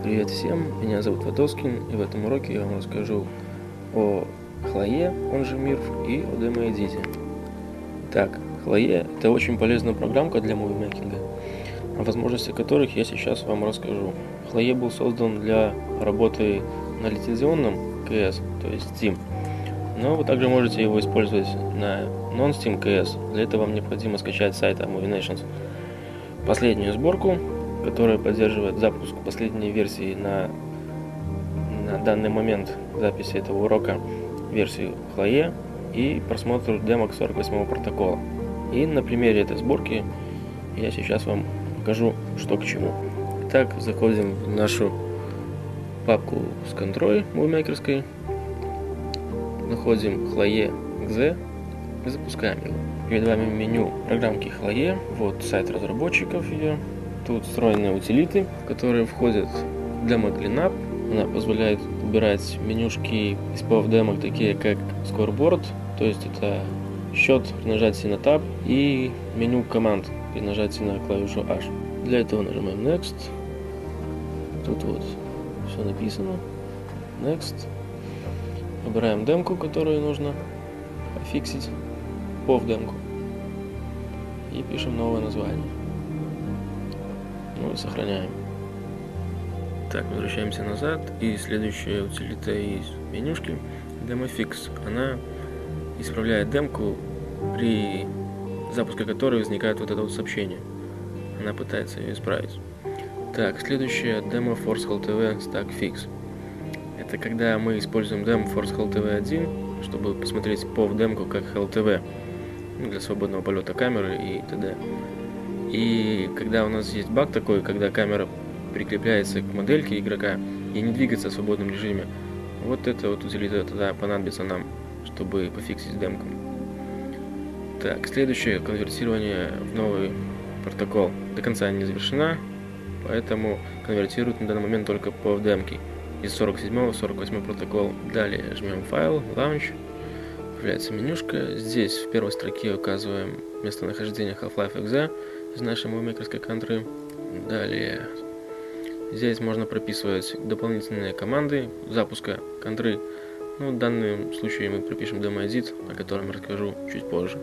Привет всем, меня зовут Вадоскин, и в этом уроке я вам расскажу о Хлое, он же MIRF, и о демо-эдите. Так, Хлое – это очень полезная программка для мувимейкинга, о возможностях которых я сейчас вам расскажу. Хлое был создан для работы на лицензионном CS, то есть Steam, но вы также можете его использовать на non-Steam CS. Для этого вам необходимо скачать с сайта Movie Nations последнюю сборку, которая поддерживает запуск последней версии на данный момент записи этого урока, версию Хлое и просмотр демок 48-го протокола. И на примере этой сборки я сейчас вам покажу, что к чему. Итак, заходим в нашу папку с контрой мувимейкерской, находим Хлое.exe и запускаем его. Перед вами меню программки Хлое, вот сайт разработчиков ее. Тут встроенные утилиты, в которые входят Demo Cleanup. Она позволяет убирать менюшки из POV-демок, такие как Scoreboard, то есть это счет при нажатии на Tab, и меню команд при нажатии на клавишу H. Для этого нажимаем Next. Тут вот все написано. Next. Выбираем демку, которую нужно пофиксить, POV-демку, и пишем новое название. Ну и сохраняем. Так, возвращаемся назад, и следующая утилита из менюшки DemoFix. Она исправляет демку, при запуске которой возникает вот это вот сообщение. Она пытается ее исправить. Так, следующая Demo Force HLTV Stack Fix. Это когда мы используем Demo Force HLTV 1, чтобы посмотреть POV демку как HLTV, для свободного полета камеры и т.д. И когда у нас есть баг такой, когда камера прикрепляется к модельке игрока и не двигается в свободном режиме, вот это вот утилита тогда понадобится нам, чтобы пофиксить демку. Так, следующее конвертирование в новый протокол до конца не завершена, поэтому конвертирует на данный момент только по демке из 47 в 48 протокол. Далее жмем файл, Launch, появляется менюшка. Здесь в первой строке указываем местонахождение Half-Life.exe из нашей мувимейкерской контры. Далее здесь можно прописывать дополнительные команды запуска контры. Ну, в данном случае мы пропишем DemoEdit, о котором я расскажу чуть позже.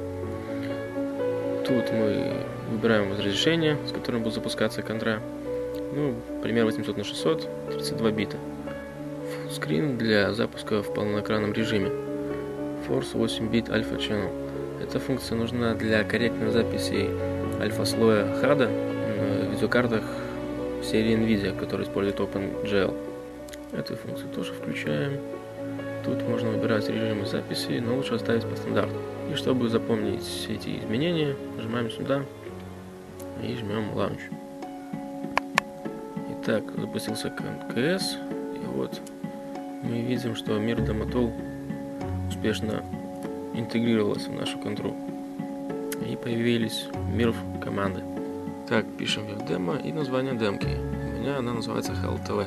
Тут мы выбираем разрешение, с которым будет запускаться контра. Ну, пример 800 на 600, 32 бита. Fullscreen для запуска в полноэкранном режиме. Force 8 бит Alpha Channel. Эта функция нужна для корректной записи альфа-слоя HUD на видеокартах серии NVIDIA, которые используют OpenGL. Эту функцию тоже включаем. Тут можно выбирать режимы записи, но лучше оставить по стандарту. И чтобы запомнить все эти изменения, нажимаем сюда и жмем Launch. Итак, запустился CS, и вот мы видим, что MIRF Demo Tool успешно интегрировалась в нашу контру. И появились MIRF команды. Так, пишем веб-демо и название демки. У меня она называется HLTV.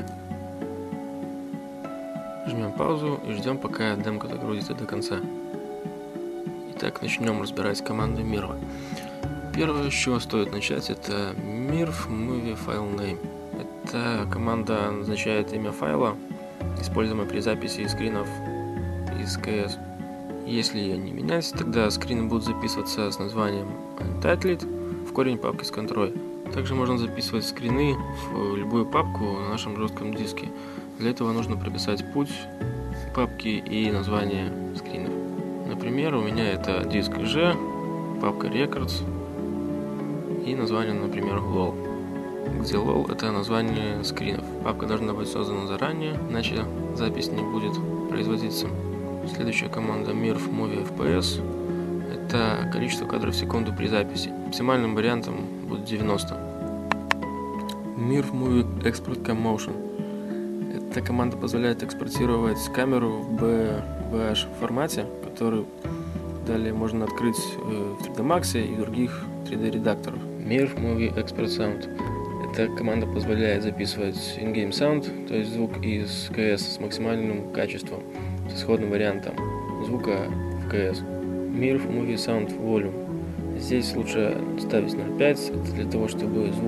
Жмем паузу и ждем, пока демка загрузится до конца. Итак, начнем разбирать команды MIRF. Первое, с чего стоит начать, это MIRF Movie File Name. Эта команда назначает имя файла, используемого при записи скринов из CS. Если ее не менять, тогда скрины будут записываться с названием Untitled в корень папки с контрой. Также можно записывать скрины в любую папку на нашем жестком диске. Для этого нужно прописать путь папки и название скринов. Например, у меня это диск G, папка Records и название, например, LOL, где LOL это название скринов. Папка должна быть создана заранее, иначе запись не будет производиться. Следующая команда MIRF Movie FPS. Это количество кадров в секунду при записи. Максимальным вариантом будет 90. MIRF Movie Export Cam Motion. Эта команда позволяет экспортировать камеру в BVH формате, который далее можно открыть в 3D Max и других 3D редакторов. MIRF Movie Export Sound. Эта команда позволяет записывать in-game sound, то есть звук из CS с максимальным качеством, с исходным вариантом звука в CS. MIRF Movie Sound Volume. Здесь лучше ставить 0.5, это для того, чтобы звук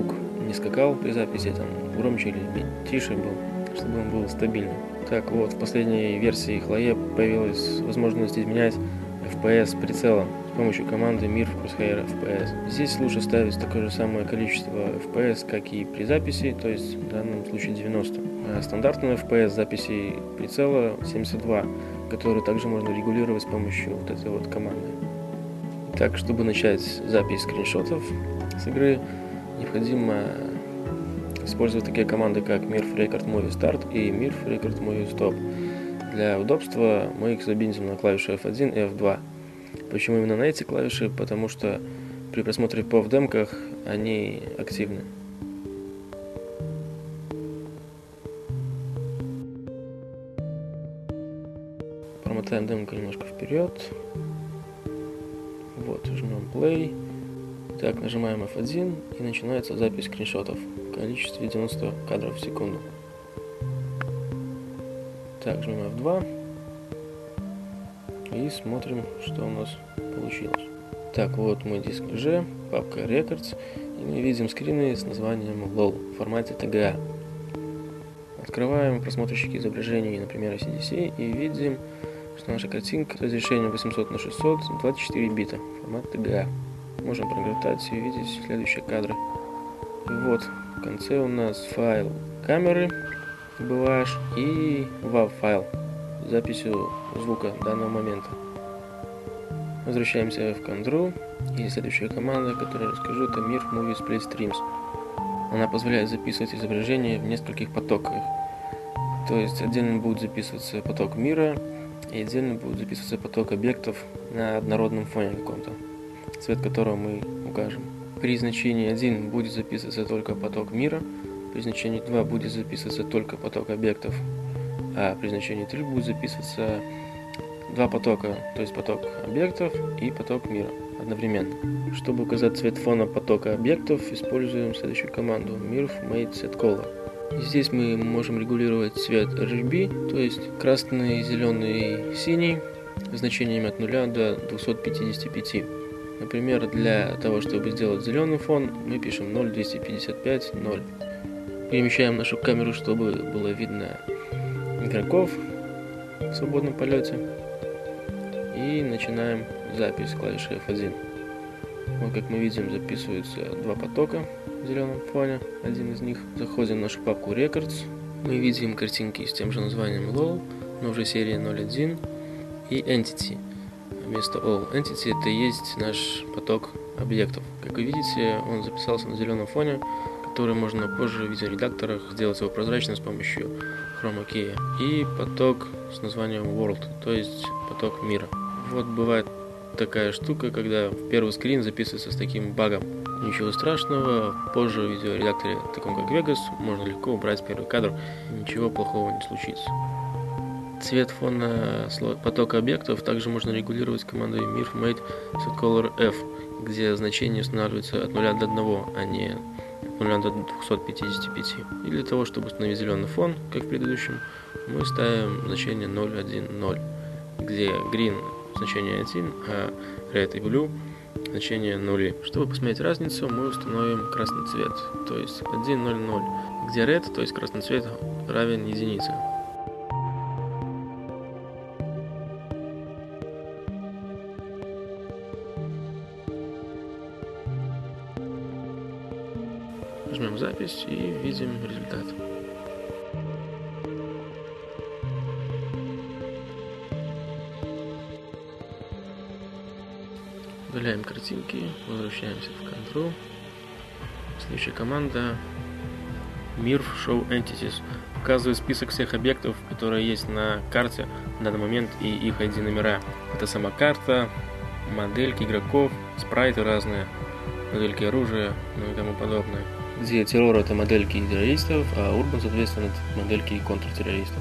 не скакал при записи, там громче или тише был, чтобы он был стабильным. Так вот, в последней версии Хлое появилась возможность изменять FPS прицела с помощью команды MIRF Crosshair FPS. Здесь лучше ставить такое же самое количество FPS, как и при записи, то есть в данном случае 90. А стандартный FPS записи прицела 72, который также можно регулировать с помощью вот этой вот команды. Так, чтобы начать запись скриншотов с игры, необходимо использовать такие команды, как MIRF Record Movie Start и MIRF Record Movie Stop. Для удобства мы их забиндим на клавиши F1 и F2. Почему именно на эти клавиши? Потому что при просмотре по в демках они активны. Промотаем демку немножко вперед. Вот, жмем play. Так, нажимаем F1 и начинается запись скриншотов в количестве 90 кадров в секунду. Так, жмем F2 и смотрим, что у нас получилось. Так, вот мой диск G, папка Records, и мы видим скрины с названием LOL в формате TGA. Открываем просмотрщики изображений, например, CDC, и видим, что наша картинка с разрешением 800 на 600, 24 бита, формат TGA. Можем прогортать и увидеть следующие кадры. И вот, в конце у нас файл камеры, BLASH и WAV файл с записью звука данного момента. Возвращаемся в Control, и следующая команда, которую я расскажу, это MIRF Movie Split Streams. Она позволяет записывать изображение в нескольких потоках. То есть отдельно будет записываться поток мира, и отдельно будет записываться поток объектов на однородном фоне каком-то, цвет которого мы укажем. При значении 1 будет записываться только поток мира, при значении 2 будет записываться только поток объектов, а при значении 3 будет записываться два потока, то есть поток объектов и поток мира одновременно. Чтобы указать цвет фона потока объектов, используем следующую команду MIRF Made Set Color. И здесь мы можем регулировать цвет RGB, то есть красный, зеленый, синий, значениями от 0 до 255. Например, для того, чтобы сделать зеленый фон, мы пишем 0,255, 0. Перемещаем нашу камеру, чтобы было видно игроков в свободном полете. И начинаем запись клавишей F1. Вот как мы видим, записываются два потока в зеленом фоне. Один из них. Заходим в нашу папку Records. Мы видим картинки с тем же названием LOL, но уже серии 01 и Entity. Вместо All. Entity это и есть наш поток объектов. Как вы видите, он записался на зеленом фоне, который можно позже в видеоредакторах сделать его прозрачным с помощью Chroma Key. И поток с названием World, то есть поток мира. Вот бывает такая штука, когда первый скрин записывается с таким багом. Ничего страшного, позже в видеоредакторе, таком как Vegas, можно легко убрать первый кадр, ничего плохого не случится. Цвет фона потока объектов также можно регулировать командой MIRF Made Set Color F, где значение устанавливается от 0 до 1, а не от 0 до 255. И для того, чтобы установить зеленый фон, как в предыдущем, мы ставим значение 0,1,0, где green значение 1, а red и blue значение 0. Чтобы посмотреть разницу, мы установим красный цвет, то есть 1,0,0, где red, то есть красный цвет, равен единице. Жмем запись и видим результат. Удаляем картинки, возвращаемся в Control. Следующая команда MIRF Show Entities показывает список всех объектов, которые есть на карте в данный момент и их ID номера. Это сама карта, модельки игроков, спрайты разные, модельки оружия, ну и тому подобное. Где террор это модельки террористов, а Урбан, соответственно, это модельки и контртеррористов.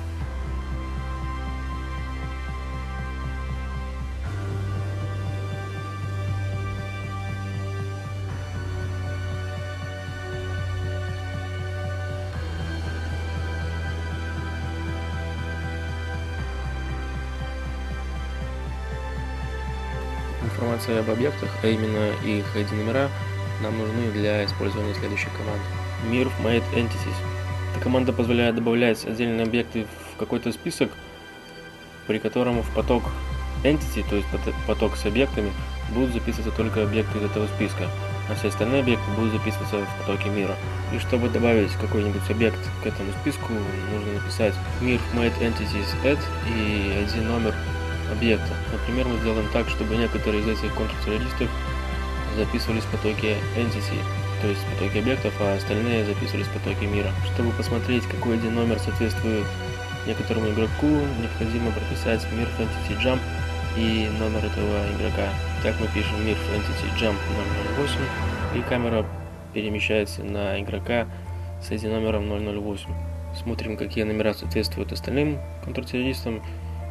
Информация об объектах, а именно их ID номера, нам нужны для использования следующей команды. Mirf Made Entities. Эта команда позволяет добавлять отдельные объекты в какой-то список, при котором в поток Entity, то есть поток с объектами, будут записываться только объекты из этого списка, а все остальные объекты будут записываться в потоке мира. И чтобы добавить какой-нибудь объект к этому списку, нужно написать Mirf Made Entities Add и один номер объекта. Например, мы сделаем так, чтобы некоторые из этих контртеррористов записывались в потоке Entity, то есть в потоке объектов, а остальные записывались в потоке мира. Чтобы посмотреть, какой один номер соответствует некоторому игроку, необходимо прописать Mirf Entity Jump и номер этого игрока. Так мы пишем Mirf Entity Jump 008, и камера перемещается на игрока с этим номером 008. Смотрим, какие номера соответствуют остальным контртеррористам.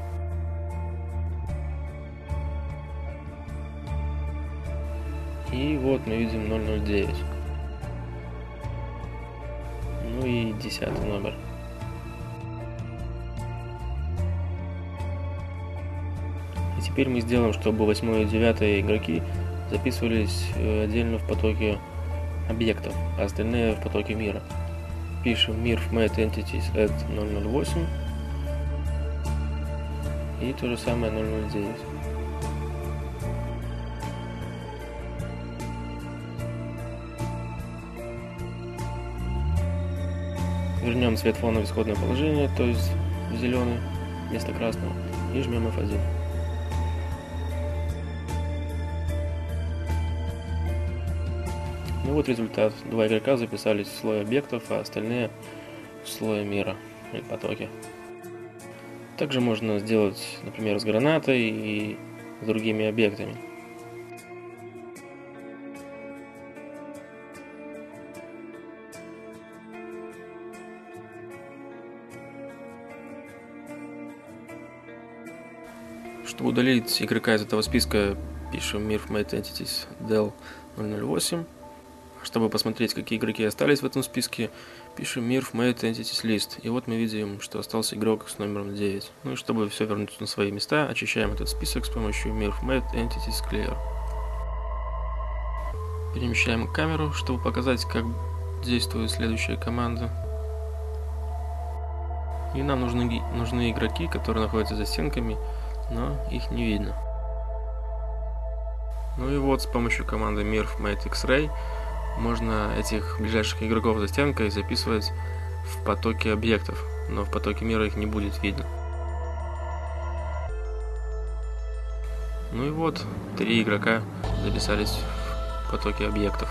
И вот мы видим 009. Ну и 10 номер. И теперь мы сделаем, чтобы 8 и 9 игроки записывались отдельно в потоке объектов, а остальные в потоке мира. Пишем Mirf Made Entities Add 008 и то же самое 009. Вернем цвет фона в исходное положение, то есть в зеленый вместо красного, и жмем F1. Ну вот результат. Два игрока записались в слой объектов, а остальные в слой мира или потоке. Также можно сделать, например, с гранатой и с другими объектами. Чтобы удалить игрока из этого списка, пишем Mirf Made Entities Del 008. Чтобы посмотреть, какие игроки остались в этом списке, пишем Mirf Made Entities List. И вот мы видим, что остался игрок с номером 9. Ну и чтобы все вернуть на свои места, очищаем этот список с помощью Mirf Made Entities Clear. Перемещаем камеру, чтобы показать, как действует следующая команда. И нам нужны игроки, которые находятся за стенками, но их не видно. Ну и вот с помощью команды Mirf Made X-Ray можно этих ближайших игроков за стенкой записывать в потоке объектов, но в потоке мира их не будет видно. Ну и вот, 3 игрока записались в потоке объектов.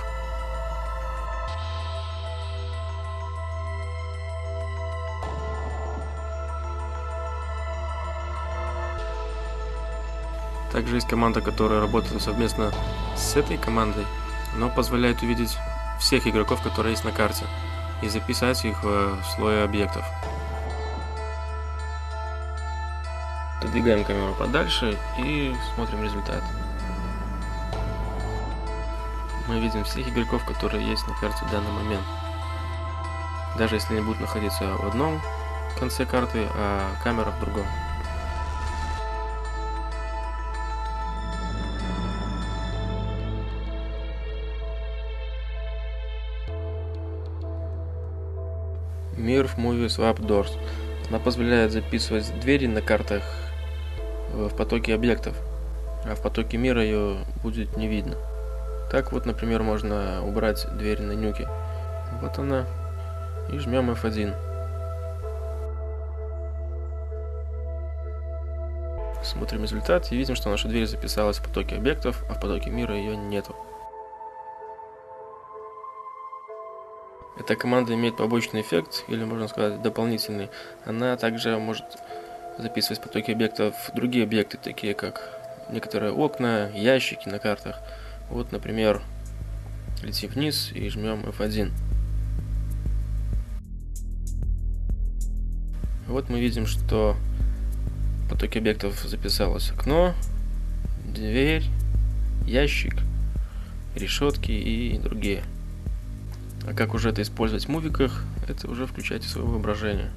Также есть команда, которая работает совместно с этой командой, но позволяет увидеть всех игроков, которые есть на карте, и записать их в слой объектов. Подвигаем камеру подальше и смотрим результат. Мы видим всех игроков, которые есть на карте в данный момент. Даже если они будут находиться в одном конце карты, а камера в другом. Mirf Movie Swap Doors. Она позволяет записывать двери на картах в потоке объектов, а в потоке мира ее будет не видно. Так вот, например, можно убрать дверь на нюке. Вот она. И жмем F1. Смотрим результат и видим, что наша дверь записалась в потоке объектов, а в потоке мира ее нету. Эта команда имеет побочный эффект, или можно сказать дополнительный. Она также может записывать в потоке объектов другие объекты, такие как некоторые окна, ящики на картах. Вот, например, летим вниз и жмем F1. Вот мы видим, что в потоке объектов записалось окно, дверь, ящик, решетки и другие. А как уже это использовать в мувиках, это уже включайте свое воображение.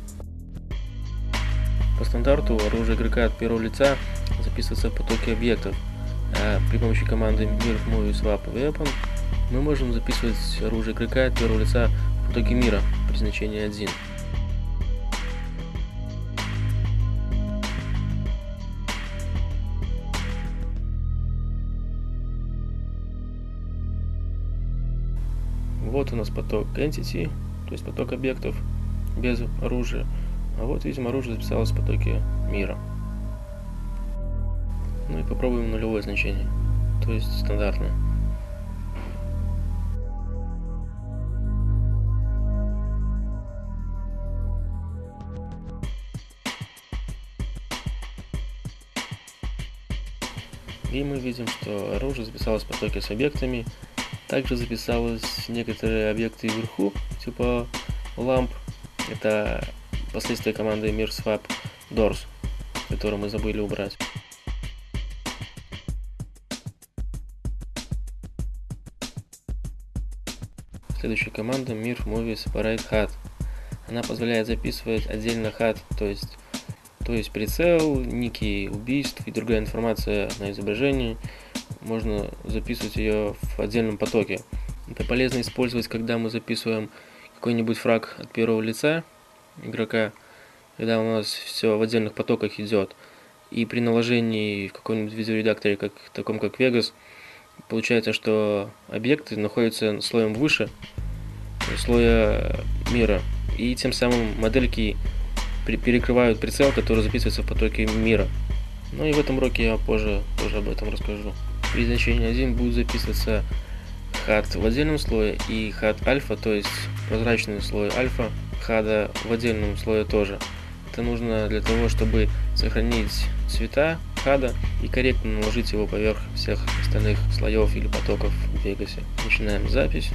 По стандарту оружие игрока от первого лица записывается в потоке объектов, а при помощи команды Mirf Movie Swap Weapon мы можем записывать оружие игрока от первого лица в потоки мира при значении 1. Вот у нас поток entity, то есть поток объектов без оружия. А вот, видим, оружие записалось в потоке мира. Ну и попробуем нулевое значение, то есть стандартное. И мы видим, что оружие записалось в потоке с объектами. Также записалось некоторые объекты вверху, типа ламп. Это последствия команды mirswap doors, которую мы забыли убрать. Следующая команда mir movie separate HUD. Она позволяет записывать отдельно HUD, то есть прицел, ники убийств и другая информация на изображении. Можно записывать ее в отдельном потоке. Это полезно использовать, когда мы записываем какой-нибудь фраг от первого лица игрока, когда у нас все в отдельных потоках идет. И при наложении в каком-нибудь видеоредакторе, таком как Vegas, получается, что объекты находятся слоем выше слоя мира. И тем самым модельки перекрывают прицел, который записывается в потоке мира. Ну и в этом уроке я позже об этом расскажу. При значении 1 будет записываться HUD в отдельном слое и HUD альфа, то есть прозрачный слой альфа, HUD в отдельном слое тоже. Это нужно для того, чтобы сохранить цвета HUD и корректно наложить его поверх всех остальных слоев или потоков в Vegas. Начинаем запись.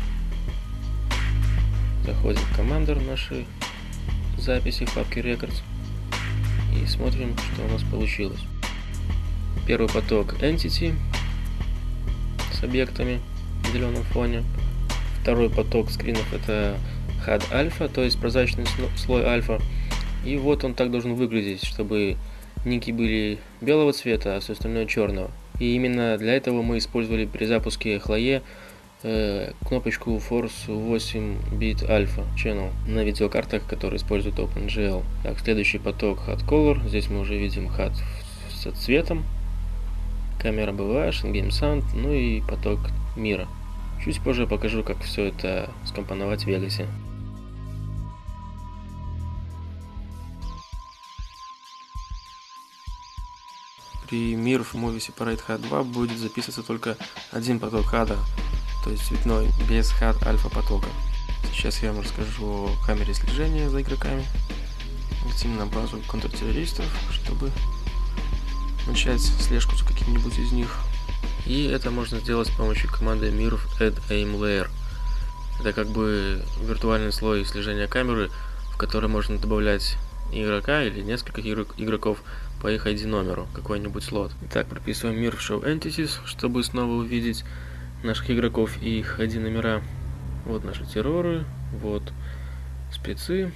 Заходим в командор нашей записи в папке Records и смотрим, что у нас получилось. Первый поток Entity с объектами в зеленом фоне. Второй поток скринов это HUD альфа, то есть прозрачный слой альфа. И вот он так должен выглядеть, чтобы ники были белого цвета, а все остальное черного. И именно для этого мы использовали при запуске Хлое кнопочку Force 8-bit Alpha Channel на видеокартах, которые используют OpenGL. Так, следующий поток HUD Color. Здесь мы уже видим HUD с цветом. Камера BVH, Game Sound, ну и поток мира. Чуть позже покажу, как все это скомпоновать в Vegas. При Mir Movie Separate HUD 2 будет записываться только один поток HUD, то есть цветной, без HUD альфа потока. Сейчас я вам расскажу о камере слежения за игроками. Летим на базу контртеррористов, чтобы начать слежку за каким-нибудь из них. И это можно сделать с помощью команды mir add aim layer. Это как бы виртуальный слой слежения камеры, в который можно добавлять игрока или несколько игроков по их ID номеру, какой-нибудь слот. Итак, прописываем mir show entities, чтобы снова увидеть наших игроков и их ID номера. Вот наши терроры, вот спецы.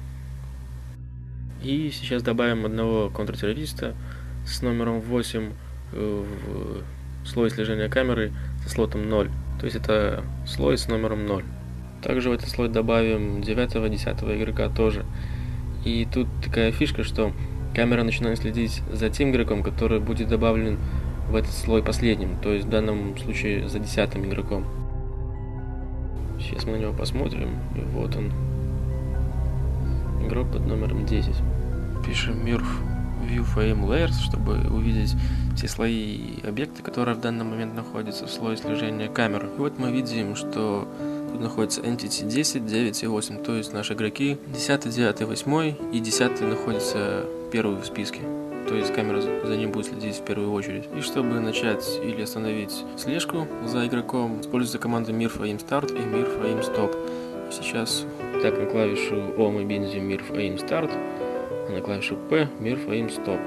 И сейчас добавим одного контртеррориста с номером 8 в слой слежения камеры со слотом 0. То есть это слой с номером 0. Также в этот слой добавим 9-10 игрока тоже. И тут такая фишка, что камера начинает следить за тем игроком, который будет добавлен в этот слой последним, то есть в данном случае за 10-м игроком. Сейчас мы на него посмотрим, и вот он, игрок под номером 10. Пишем mir view frame layers, чтобы увидеть все слои и объекты, которые в данный момент находятся в слое слежения камеры. И вот мы видим, что тут находится Entity 10, 9 и 8, то есть наши игроки 10, 9, 8 и 10 находится первый в списке. То есть камера за ним будет следить в первую очередь. И чтобы начать или остановить слежку за игроком, используется команда mir aim start и mir aim stop. Сейчас так на клавишу O мы бензим mir aim start, а на клавишу P mir aim stop.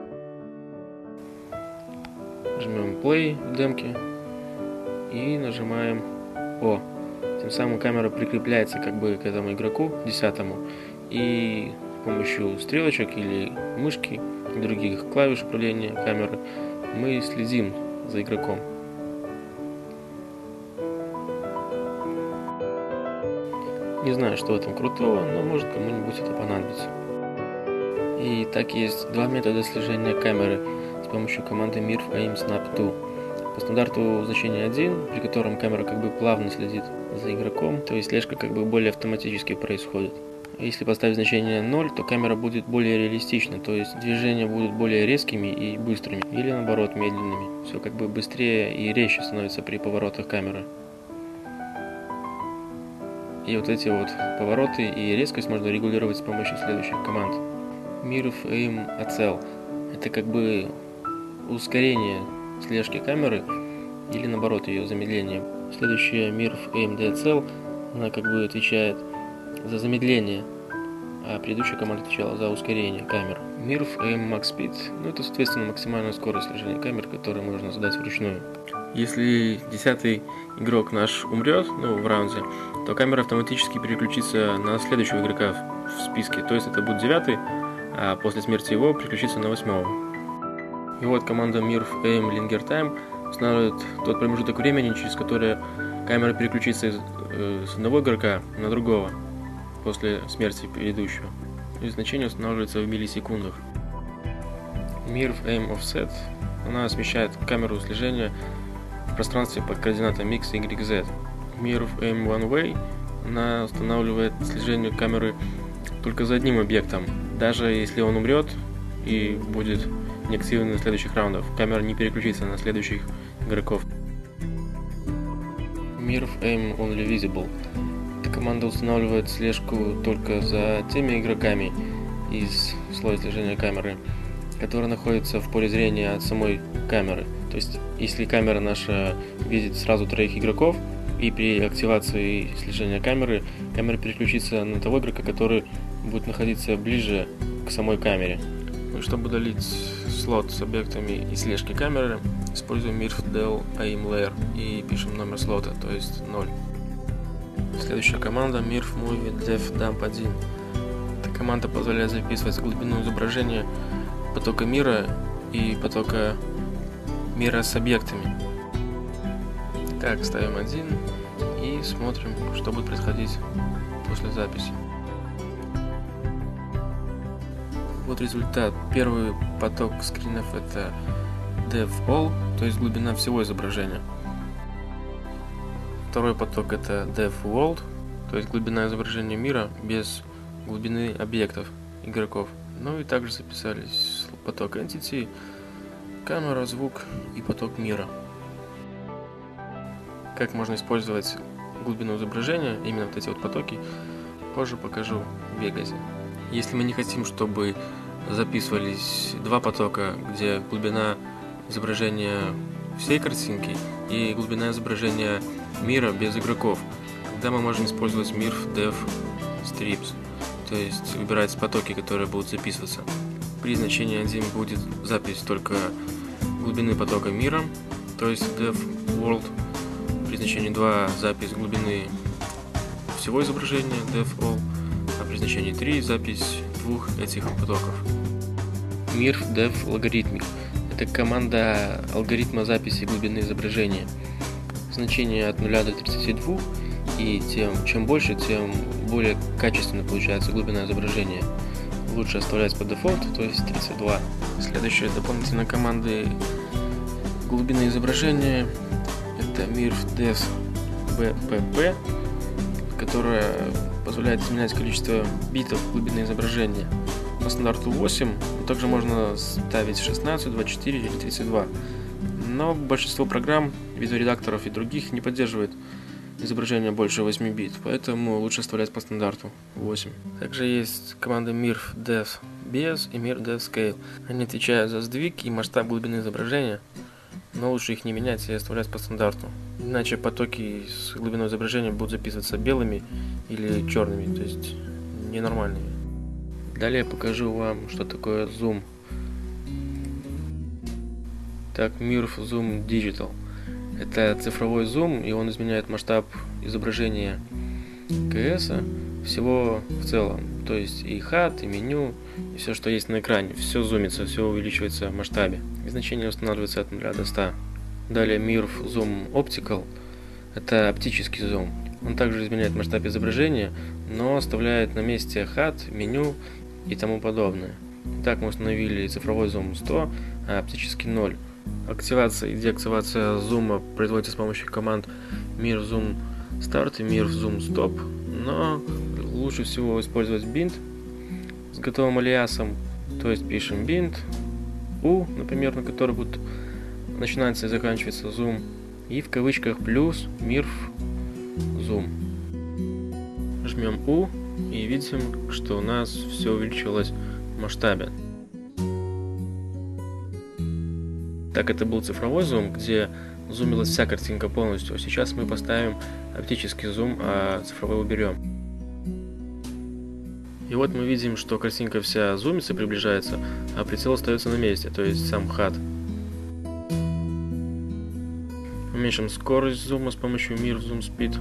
Жмем play в демке и нажимаем O. Тем самым камера прикрепляется как бы к этому игроку 10-му, и с помощью стрелочек или мышки и других клавиш управления камеры мы следим за игроком. Не знаю, что в этом крутого, но может кому-нибудь это понадобится. И так есть два метода слежения камеры с помощью команды MIRF AIM Snap 2. По стандарту значение 1, при котором камера как бы плавно следит за игроком, то есть слежка как бы более автоматически происходит. Если поставить значение 0, то камера будет более реалистична, то есть движения будут более резкими и быстрыми, или наоборот медленными. Все как бы быстрее и резче становится при поворотах камеры. И вот эти вот повороты и резкость можно регулировать с помощью следующих команд. MIRF AIM ACCEL – это как бы ускорение слежки камеры или наоборот ее замедление. Следующая MIRF AIM DCL, она как бы отвечает за замедление, а предыдущая команда отвечала за ускорение камеры. MIRF AIM Max Speed, это соответственно максимальная скорость слежения камер, которую можно задать вручную. Если 10-й игрок наш умрет, в раунде, то камера автоматически переключится на следующего игрока в списке, то есть это будет 9-й, а после смерти его переключится на 8-го. И вот команда MIRF AIM Linger Time устанавливает тот промежуток времени, через который камера переключится с одного игрока на другого после смерти предыдущего. И значение устанавливается в миллисекундах. MIRF AIM Offset, она смещает камеру слежения в пространстве под координатами X, Y, Z. MIRF AIM One Way, она устанавливает слежение камеры только за одним объектом. Даже если он умрет и будет неактивен на следующих раундах, камера не переключится на следующих игроков. MIRF AIM Only Visible. Эта команда устанавливает слежку только за теми игроками из слоя слежения камеры, которые находятся в поле зрения от самой камеры. То есть, если камера наша видит сразу 3 игроков, и при активации слежения камера переключится на того игрока, который будет находиться ближе к самой камере. Чтобы удалить слот с объектами и слежки камеры, используем MIRF Del AIM Layer и пишем номер слота, то есть 0. Следующая команда MIRF Movie Def Dump 1. Эта команда позволяет записывать глубину изображения потока мира и потока мира с объектами. Так, ставим 1 и смотрим, что будет происходить после записи. Вот результат. Первый поток скринов — это Def All, то есть глубина всего изображения. Второй поток — это Def World, то есть глубина изображения мира без глубины объектов, игроков. И также записались поток Entity, камера, звук и поток мира. Как можно использовать глубину изображения, именно вот эти вот потоки, позже покажу в Vegas. Если мы не хотим, чтобы записывались 2 потока, где глубина изображения всей картинки и глубина изображения мира без игроков, тогда мы можем использовать MIRF Def Strips, то есть выбирать потоки, которые будут записываться. При значении 1 будет запись только глубины потока мира, то есть Def World. При значении 2 запись глубины всего изображения Def All, а при значении 3 запись 2 этих потоков. MIRF Def Logarithmic – это команда алгоритма записи глубины изображения. Значение от 0 до 32, и чем больше, тем более качественно получается глубина изображения. Лучше оставлять по дефолту, то есть 32. Следующая дополнительная команда глубины изображения — это MIRF Def BPP, которая позволяет изменять количество битов глубины изображения. По стандарту 8, но также можно ставить 16, 24 или 32. Но большинство программ, видеоредакторов и других не поддерживает изображение больше 8 бит, поэтому лучше оставлять по стандарту 8. Также есть команды MIRF Def Bezier и MIRF Def Scale. Они отвечают за сдвиг и масштаб глубины изображения, но лучше их не менять и оставлять по стандарту. Иначе потоки с глубиной изображения будут записываться белыми или черными, то есть ненормальными. Далее я покажу вам, что такое зум. Так, MIRF Zoom Digital. Это цифровой зум, и он изменяет масштаб изображения КС всего в целом. То есть и HUD, и меню, и все, что есть на экране. Все зумится, все увеличивается в масштабе. И значение устанавливается от 0 до 100. Далее MIRF Zoom Optical. Это оптический зум. Он также изменяет масштаб изображения, но оставляет на месте HUD, меню и тому подобное. Так мы установили цифровой зум 100, а оптический 0. Активация и деактивация зума производится с помощью команд mir zoom start и mir zoom stop, но лучше всего использовать bind с готовым алиасом, то есть пишем bind u, например, на который будет начинается и заканчивается зум, и в кавычках плюс mir zoom. Жмем U и видим, что у нас все увеличилось в масштабе. Так, это был цифровой зум, где зумилась вся картинка полностью. Сейчас мы поставим оптический зум, а цифровой уберем. И вот мы видим, что картинка вся зумится, приближается, а прицел остается на месте, то есть сам HUD. Уменьшим скорость зума с помощью mir zoom speed.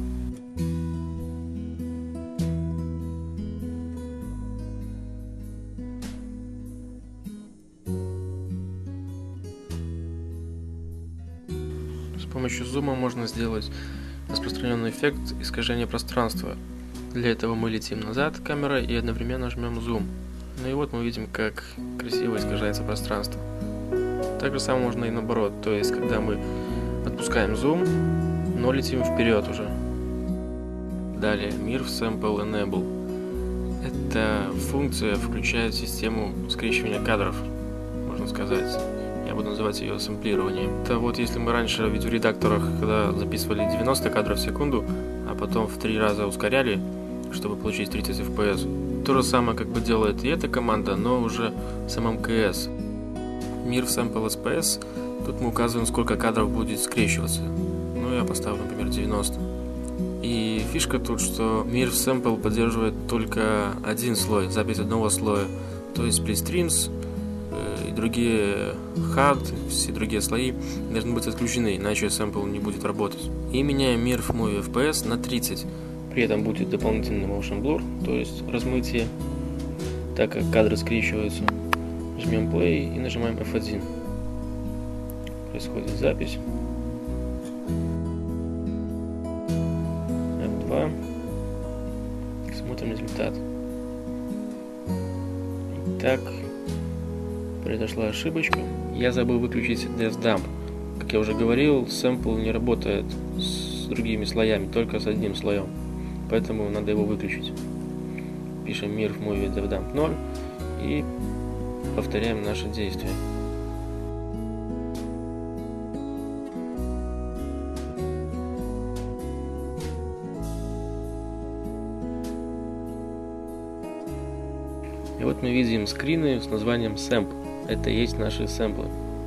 С помощью зума можно сделать распространенный эффект искажения пространства. Для этого мы летим назад камерой и одновременно жмем зум. Ну и вот мы видим, как красиво искажается пространство. Так же самое можно и наоборот, то есть когда мы отпускаем зум, но летим вперед уже. Далее mir sample enable. Эта функция включает систему скрещивания кадров, можно сказать. Я буду называть ее сэмплированием. Это вот если мы раньше в видеоредакторах, когда записывали 90 кадров в секунду, а потом в 3 раза ускоряли, чтобы получить 30 FPS. То же самое как бы делает и эта команда, но уже в самом CS. Mir sample SPS. Тут мы указываем, сколько кадров будет скрещиваться. Ну, я поставлю, например, 90. И фишка тут, что mir sample поддерживает только один слой, запись одного слоя. То есть split streams и другие HUD, все другие слои должны быть отключены, иначе sample не будет работать. И меняем mir movie FPS на 30. При этом будет дополнительный motion blur, то есть размытие, так как кадры скрещиваются. Жмем play и нажимаем F1. Происходит запись. F2. Смотрим результат. Итак, произошла ошибочка. Я забыл выключить Depth Dump. Как я уже говорил, sample не работает с другими слоями, только с одним слоем. Поэтому надо его выключить. Пишем mir movie Depth Dump 0 и повторяем наше действие. И вот мы видим скрины с названием Sample. Это и есть наши сэмплы.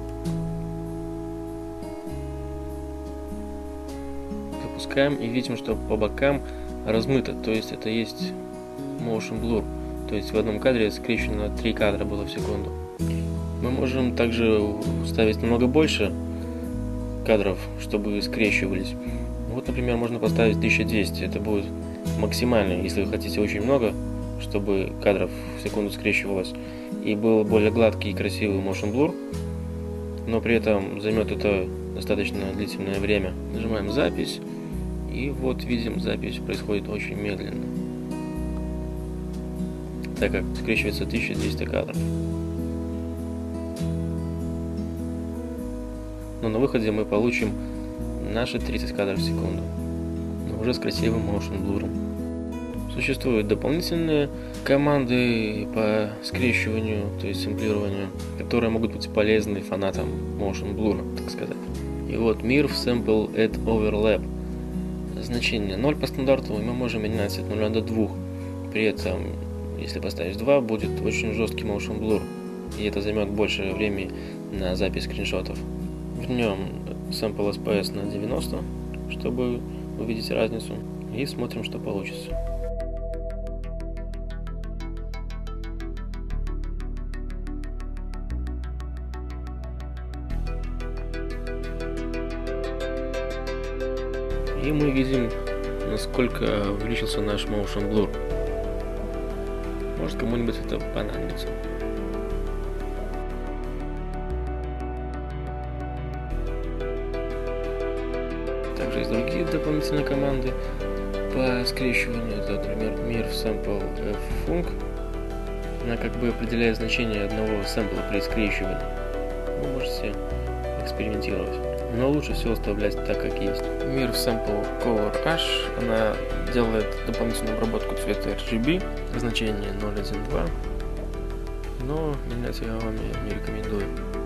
Запускаем и видим, что по бокам размыто, то есть это есть motion blur. То есть в одном кадре скрещено 3 кадра было в секунду. Мы можем также ставить намного больше кадров, чтобы скрещивались. Вот, например, можно поставить 1200. Это будет максимально, если вы хотите очень много, чтобы кадров в секунду скрещивалось. И был более гладкий и красивый motion blur. Но при этом займет это достаточно длительное время. Нажимаем запись. И вот видим, запись происходит очень медленно, так как скрещивается 1200 кадров. Но на выходе мы получим наши 30 кадров в секунду, но уже с красивым motion blur. Существуют дополнительные команды по скрещиванию, то есть сэмплированию, которые могут быть полезны фанатам motion blur, так сказать. И вот mir sample add overlap. Значение 0 по стандарту, и мы можем менять от 0 до 2. При этом, если поставить 2, будет очень жесткий motion blur, и это займет больше времени на запись скриншотов. Вернем sample SPS на 90, чтобы увидеть разницу, и смотрим, что получится. И мы видим, насколько увеличился наш motion blur. Может, кому-нибудь это понадобится. Также есть другие дополнительные команды По скрещиванию, это, например, mirf sample func, она как бы определяет значение одного сэмпла при скрещивании. Вы можете экспериментировать, но лучше всего оставлять так, как есть. mirf sample color hash, она делает дополнительную обработку цвета RGB, значение 0.1.2, но менять я вам не рекомендую.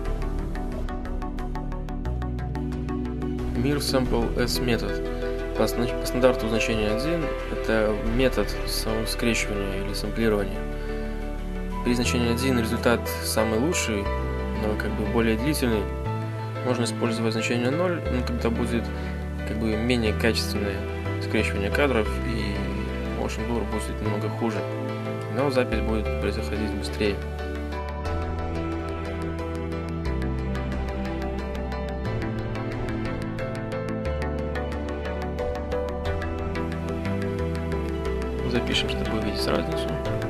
mirf sample s метод. По стандарту значение 1 это метод скрещивания или сэмплирования. При значении 1 результат самый лучший, но как бы более длительный. Можно использовать значение 0, но тогда будет как бы менее качественное скрещивание кадров и motion blur будет намного хуже. Но запись будет происходить быстрее. Запишем, чтобы увидеть разницу.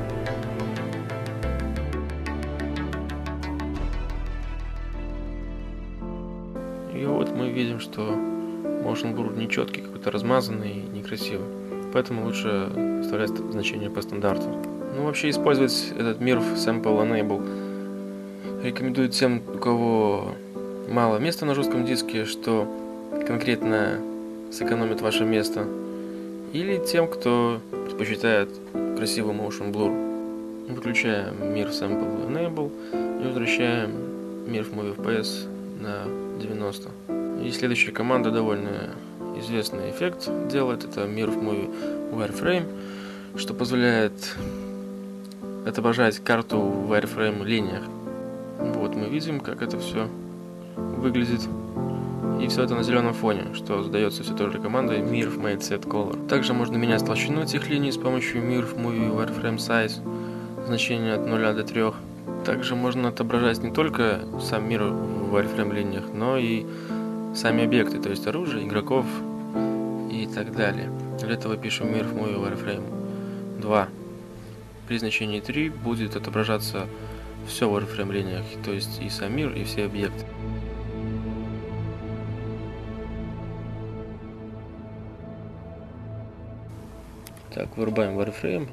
И вот мы видим, что motion blur нечеткий, какой-то размазанный, некрасивый. Поэтому лучше вставлять значение по стандарту. Ну, вообще использовать этот mirf sample enable рекомендую тем, у кого мало места на жестком диске, что конкретно сэкономит ваше место. Или тем, кто предпочитает красивый motion blur. Выключаем mirf sample enable и возвращаем mirf movie fps на 90. И следующая команда довольно известный эффект делает, это mirf movie wireframe, что позволяет отображать карту в wireframe линиях. Вот мы видим, как это все выглядит. И все это на зеленом фоне, что задается все той же командой mirf made set color. Также можно менять толщину этих линий с помощью mirf movie wireframe size, значение от 0 до 3. Также можно отображать не только сам мир в wireframe линиях, но и сами объекты, то есть оружие, игроков и так далее. Для этого пишем mirf movie wireframe 2. При значении 3 будет отображаться все в wireframe линиях, то есть и сам мир, и все объекты. Так, вырубаем wireframe.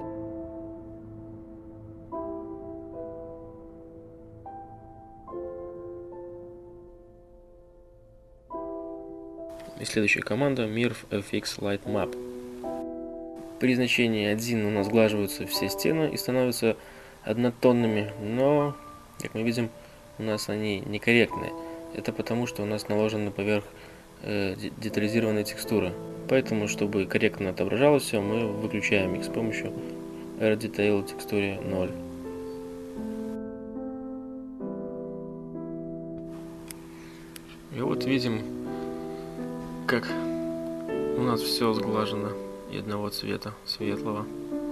И следующая команда mirf fx light map. При значении 1 у нас сглаживаются все стены и становятся однотонными, но, как мы видим, у нас они некорректные. Это потому, что у нас наложены поверх детализированные текстуры. Поэтому, чтобы корректно отображалось все, мы выключаем их с помощью AirDetail текстуре 0. И вот видим, как у нас все сглажено и одного цвета, светлого.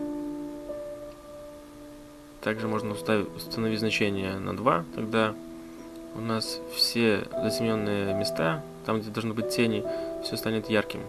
Также можно установить значение на 2, тогда у нас все затемненные места, там где должны быть тени, все станет ярким.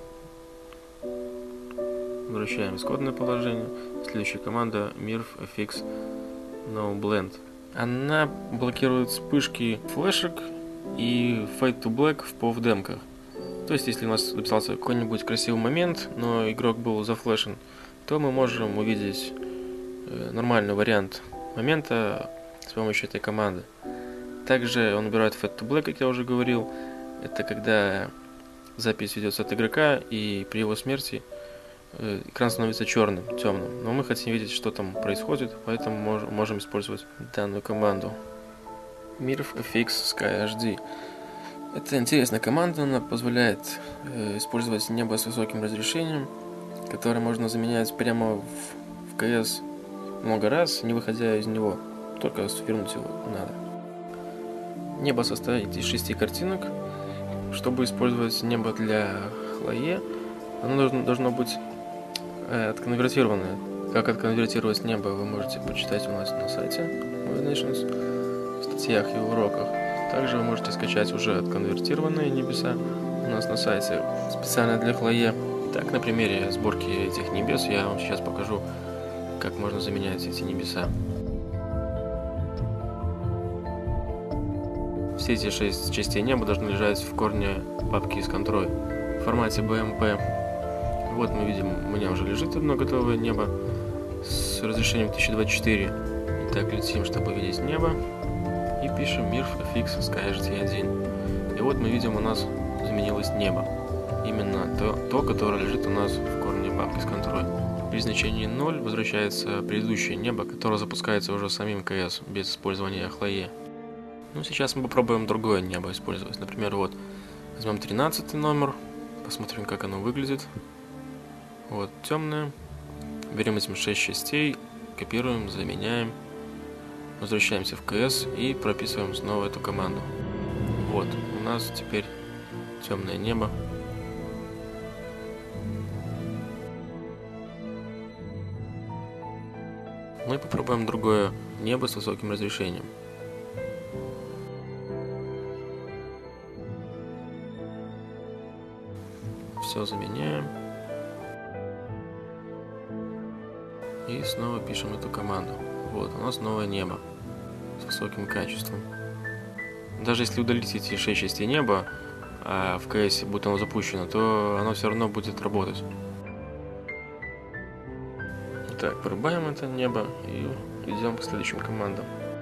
Возвращаем исходное положение. Следующая команда mirf fx no blend. Она блокирует вспышки флешек и fade to black в POV-демках. То есть, если у нас записался какой-нибудь красивый момент, но игрок был зафлешен, то мы можем увидеть нормальный вариант момента с помощью этой команды. Также он убирает fade to black, как я уже говорил. Это когда запись ведется от игрока, и при его смерти экран становится черным, темным. Но мы хотим видеть, что там происходит, поэтому можем использовать данную команду. mirf fx sky HD. Это интересная команда, она позволяет использовать небо с высоким разрешением, которое можно заменять прямо в CS много раз, не выходя из него, только свернуть его надо. Небо состоит из 6 картинок. Чтобы использовать небо для хлое, оно должно быть отконвертированное. Как отконвертировать небо, вы можете почитать у нас на сайте Movie Nations, в статьях и уроках. Также вы можете скачать уже отконвертированные небеса у нас на сайте специально для хлое. Так, на примере сборки этих небес я вам сейчас покажу, как можно заменять эти небеса. Все эти 6 частей неба должны лежать в корне папки с контроль в формате BMP. Вот мы видим, у меня уже лежит одно готовое небо с разрешением 1024. Итак, летим, чтобы видеть небо. И пишем mirf.fx SkyHD1. И вот мы видим, у нас изменилось небо. Именно то, которое лежит у нас в корне папки с контроль. При значении 0 возвращается предыдущее небо, которое запускается уже самим КС, без использования Ахлае. Ну, сейчас мы попробуем другое небо использовать. Например, вот, возьмем 13 номер, посмотрим, как оно выглядит. Вот, темное. Берем этим 6 частей, копируем, заменяем. Возвращаемся в КС и прописываем снова эту команду. Вот, у нас теперь темное небо. Ну и попробуем другое небо с высоким разрешением. Все заменяем. И снова пишем эту команду. Вот, у нас новое небо с высоким качеством. Даже если удалить эти 6 частей неба, а в КС будет оно запущено, то оно все равно будет работать. Итак, вырубаем это небо и идем к следующим командам.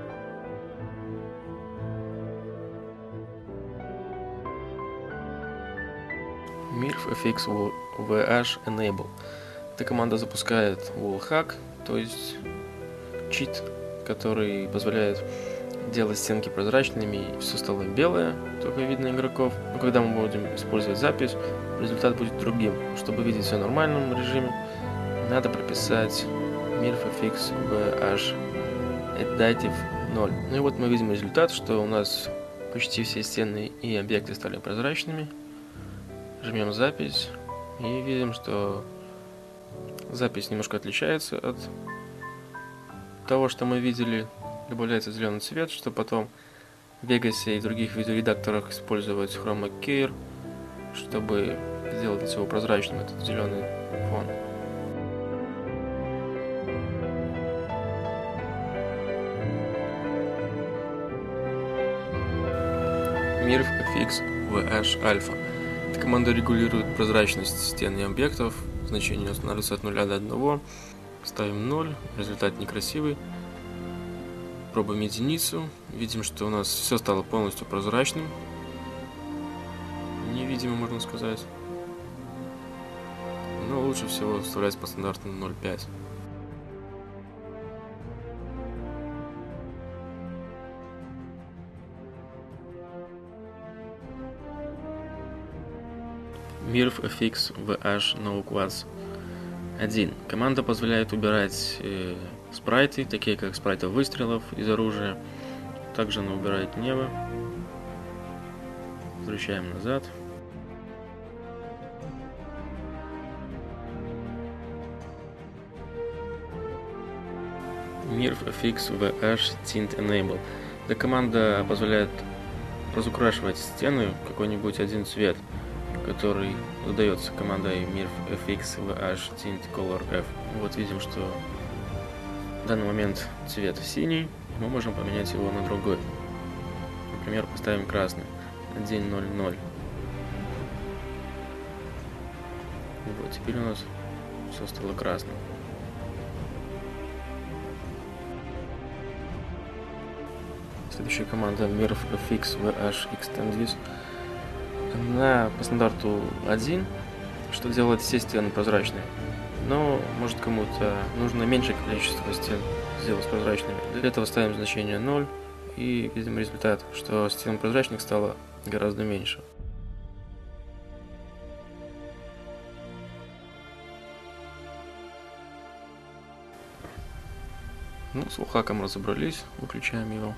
mirf.fx vh enable. Эта команда запускает wallhack, то есть чит, который позволяет делать стенки прозрачными, и все стало белое, только видно игроков. Но когда мы будем использовать запись, результат будет другим. Чтобы видеть все в нормальном режиме, надо прописать mirf.fx vh additive 0. Ну и вот мы видим результат, что у нас почти все стены и объекты стали прозрачными. Жмем запись и видим, что запись немножко отличается от того, что мы видели. Добавляется зеленый цвет, что потом в Vegas и других видеоредакторах использовать Chroma Key, чтобы сделать его прозрачным, этот зеленый фон. mirf.fx vh alpha. Эта команда регулирует прозрачность стен и объектов. Значение устанавливается от 0 до 1. Ставим 0, результат некрасивый. Пробуем единицу. Видим, что у нас все стало полностью прозрачным. Невидимо, можно сказать. Но лучше всего вставлять по стандарту 0.5. mirf.fx vh noquads 1. Команда позволяет убирать спрайты, такие как спрайты выстрелов из оружия. Также она убирает небо. Возвращаем назад. mirf.fx vh tint enable. Эта команда позволяет разукрашивать стены какой-нибудь один цвет, который задается командой mirf.fx vh tint color f. Вот видим, что в данный момент цвет синий, мы можем поменять его на другой. Например, поставим красный 1.00. Вот, теперь у нас все стало красным. Следующая команда mirf.fx vh extendvis. Она по стандарту 1, что делает все стены прозрачными. Но, может, кому-то нужно меньшее количество стен сделать прозрачными. Для этого ставим значение 0 и видим результат, что стен прозрачных стало гораздо меньше. Ну, с wallhack'ом разобрались, выключаем его.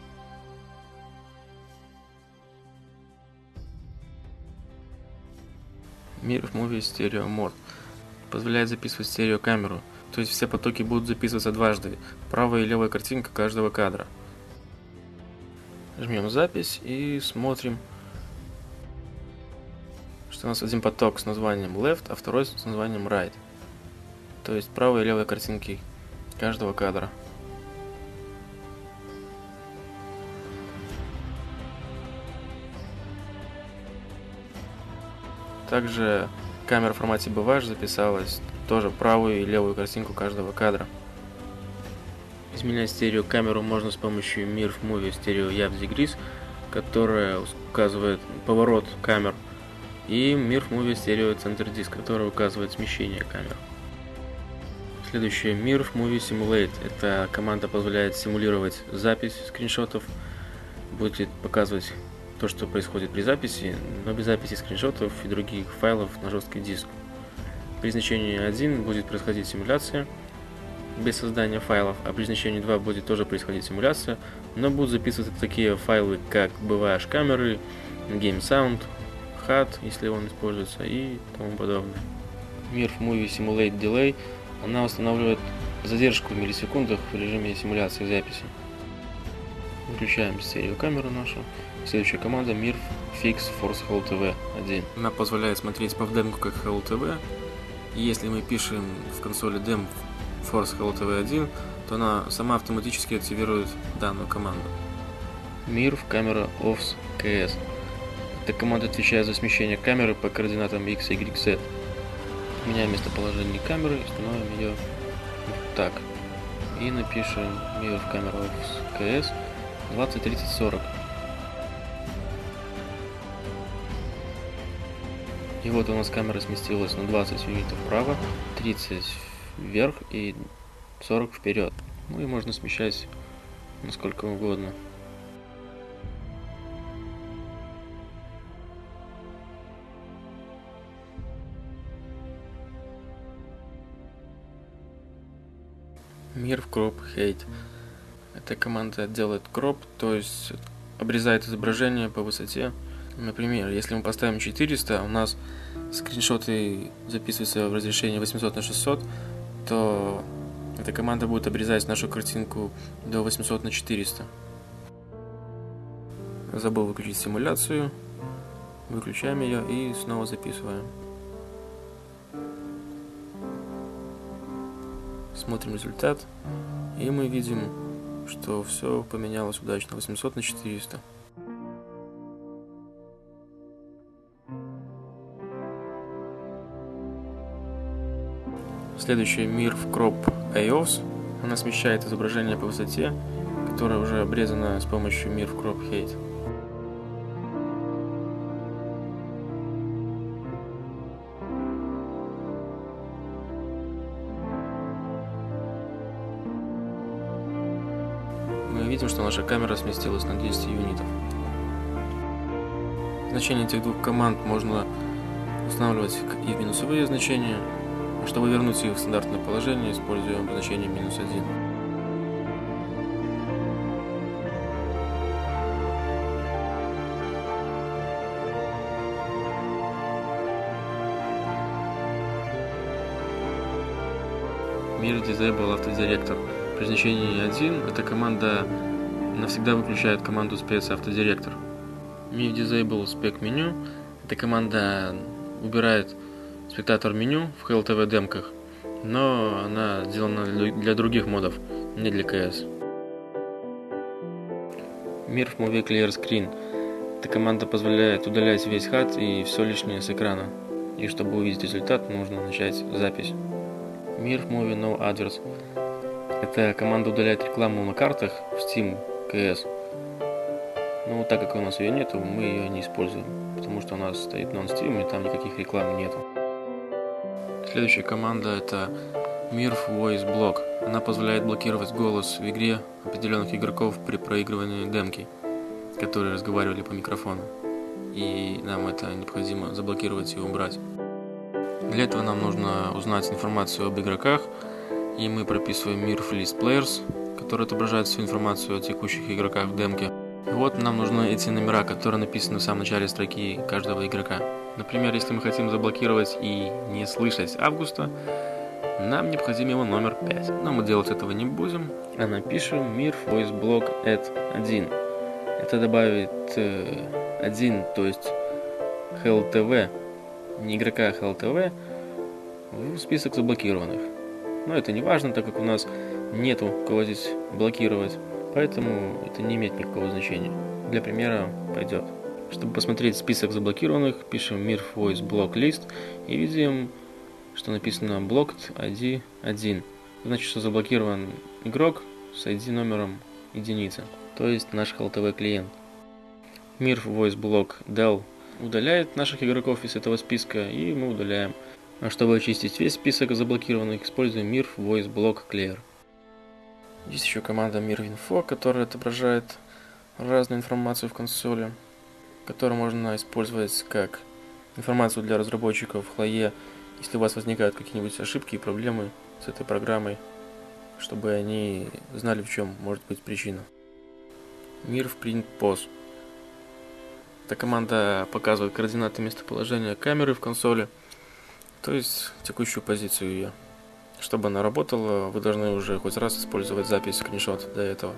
mirf Movie Stereo Mode позволяет записывать стереокамеру, то есть все потоки будут записываться дважды, правая и левая картинка каждого кадра. Жмем запись и смотрим, что у нас один поток с названием Left, а второй с названием Right, то есть правая и левая картинки каждого кадра. Также камера в формате BVH записалась тоже правую и левую картинку каждого кадра. Изменять стереокамеру можно с помощью MIRV Movie Stereo Yaps Degrees, которая указывает поворот камер, и MIRV Movie Stereo Center Disc, который указывает смещение камер. Следующее MIRV Movie Simulate. Эта команда позволяет симулировать запись скриншотов, будет показывать то, что происходит при записи, но без записи скриншотов и других файлов на жесткий диск. При значении 1 будет происходить симуляция без создания файлов, а при значении 2 будет тоже происходить симуляция, но будут записываться такие файлы, как BVH камеры, Game Sound, HUD, если он используется, и тому подобное. MIRV Movie Simulate Delay, она устанавливает задержку в миллисекундах в режиме симуляции записи. Выключаем стереокамеру нашу. Следующая команда MIRV Fix Force HLTV 1. Она позволяет смотреть по демку как HLTV. И если мы пишем в консоли dem Force HLTV 1, то она сама автоматически активирует данную команду. MIRV Camera Offs KS. Эта команда отвечает за смещение камеры по координатам X, Y, Z. Меняем местоположение камеры и установим ее вот так. И напишем MIRV Camera Offs KS 20, 30, 40. И вот у нас камера сместилась на 20 юнитов вправо, 30 вверх и 40 вперед. Ну и можно смещать насколько угодно. MIRV Crop Height. Эта команда делает кроп, то есть обрезает изображение по высоте. Например, если мы поставим 400, у нас скриншоты записываются в разрешении 800 на 600, то эта команда будет обрезать нашу картинку до 800 на 400. Забыл выключить симуляцию. Выключаем ее и снова записываем. Смотрим результат, и мы видим, что все поменялось удачно, 800 на 400. Следующая MIRV Crop AOS. Она смещает изображение по высоте, которое уже обрезано с помощью MIRV Crop Height. Мы видим, что наша камера сместилась на 10 юнитов. Значения этих двух команд можно устанавливать и в минусовые значения. Чтобы вернуть их в стандартное положение, используем значение -1. MIRV Disable Автодиректор. При значении 1 эта команда навсегда выключает команду Spec Автодиректор. MIRV Disable Spec Menu. Эта команда убирает спектатор меню в HLTV демках, но она сделана для других модов, не для CS. MIRV Movie Clear Screen. Эта команда позволяет удалять весь HUD и все лишнее с экрана. И чтобы увидеть результат, нужно начать запись. MIRV Movie No Adverts. Эта команда удаляет рекламу на картах в Steam CS. Но так как у нас ее нету, мы ее не используем, потому что у нас стоит non-Steam и там никаких реклам нету. Следующая команда — это MIRV Voice Block. Она позволяет блокировать голос в игре определенных игроков при проигрывании демки, которые разговаривали по микрофону. И нам это необходимо заблокировать и убрать. Для этого нам нужно узнать информацию об игроках, и мы прописываем MIRV List Players, который отображает всю информацию о текущих игроках в демке. И вот нам нужны эти номера, которые написаны в самом начале строки каждого игрока. Например, если мы хотим заблокировать и не слышать Августа, нам необходим его номер 5. Но мы делать этого не будем, а напишем MIRV Voice Block Add 1. Это добавит 1, то есть HLTV, не игрока HLTV, в список заблокированных. Но это не важно, так как у нас нету кого здесь блокировать, поэтому это не имеет никакого значения. Для примера пойдет. Чтобы посмотреть список заблокированных, пишем mir voice block list и видим, что написано blocked ID 1. Значит, что заблокирован игрок с ID номером единица, то есть наш HLTV клиент. Mir voice block del удаляет наших игроков из этого списка, и мы удаляем. А чтобы очистить весь список заблокированных, используем mir voice block clear. Есть еще команда mir.info, которая отображает разную информацию в консоли, которую можно использовать как информацию для разработчиков в HLAE, если у вас возникают какие-нибудь ошибки и проблемы с этой программой, чтобы они знали, в чем может быть причина. Mir в print pos. Эта команда показывает координаты местоположения камеры в консоли, то есть текущую позицию ее. Чтобы она работала, вы должны уже хоть раз использовать запись скриншот до этого.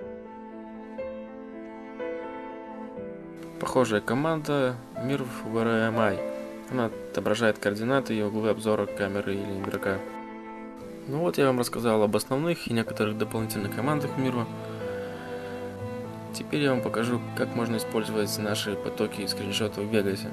Похожая команда mir в RMI. Она отображает координаты и углы обзора камеры или игрока. Ну вот я вам рассказал об основных и некоторых дополнительных командах Mir. Теперь я вам покажу, как можно использовать наши потоки и скриншоты в Vegas.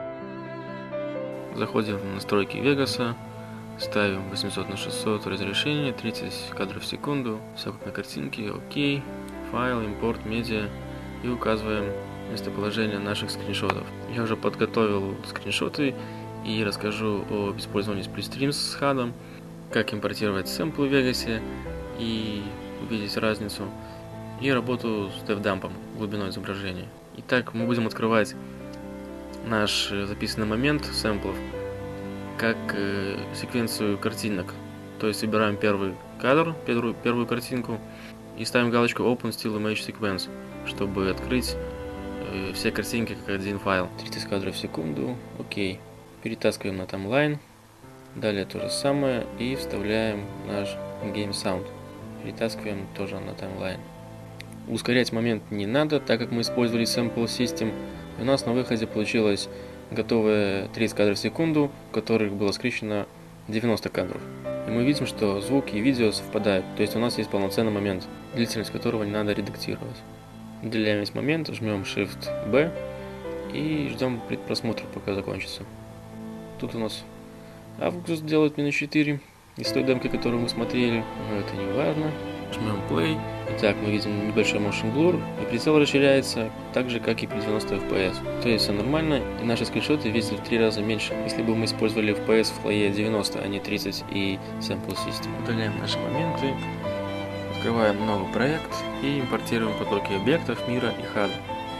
Заходим в настройки Vegas, ставим 800 на 600 разрешение, 30 кадров в секунду, все как на картинке, ОК, файл, импорт, медиа и указываем местоположение наших скриншотов. Я уже подготовил скриншоты и расскажу об использовании SplitStream с HUD, как импортировать сэмплы в Vegas и увидеть разницу, и работу с DevDump, глубиной изображения. Итак, мы будем открывать наш записанный момент сэмплов как секвенцию картинок. То есть выбираем первый кадр, первую картинку и ставим галочку Open Still Image Sequence, чтобы открыть все картинки как один файл. 30 кадров в секунду, окей. Перетаскиваем на таймлайн. Далее то же самое и вставляем наш Game Sound. Перетаскиваем тоже на таймлайн. Ускорять момент не надо, так как мы использовали Sample System. И у нас на выходе получилось готовые 30 кадров в секунду, в которых было скрещено 90 кадров. И мы видим, что звук и видео совпадают, то есть у нас есть полноценный момент, длительность которого не надо редактировать. Удаляем весь момент, жмем Shift-B и ждем предпросмотра, пока закончится. Тут у нас Август делает минус 4 из той демки, которую мы смотрели, но это не важно. Жмем Play. Итак, мы видим небольшой motion blur, и прицел расширяется так же, как и при 90 FPS. То есть все нормально, и наши скриншоты весят в 3 раза меньше, если бы мы использовали FPS в HLAE 90, а не 30 и Sample System. Удаляем наши моменты, открываем новый проект и импортируем потоки объектов, мира и HUD.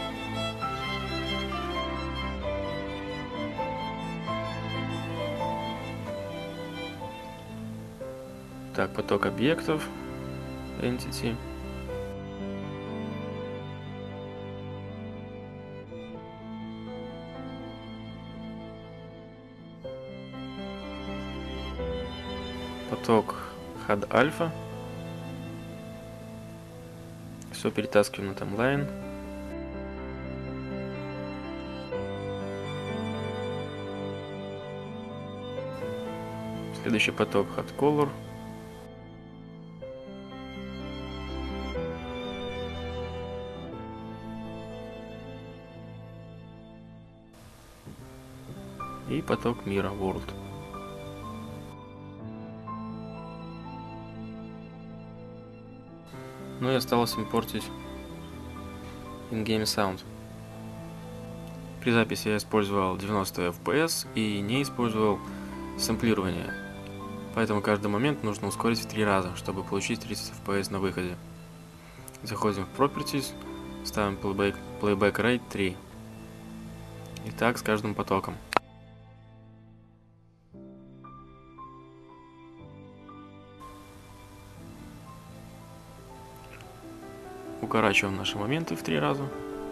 Так, поток объектов, Entity. Поток HUD Alpha. Все перетаскиваем на таймлайн. Следующий поток HUD Color. И поток мира World. Ну и осталось импортить in-game sound. При записи я использовал 90 FPS и не использовал сэмплирование. Поэтому каждый момент нужно ускорить в 3 раза, чтобы получить 30 FPS на выходе. Заходим в Properties, ставим Playback Rate 3. И так с каждым потоком. Укорачиваем наши моменты в 3 раза.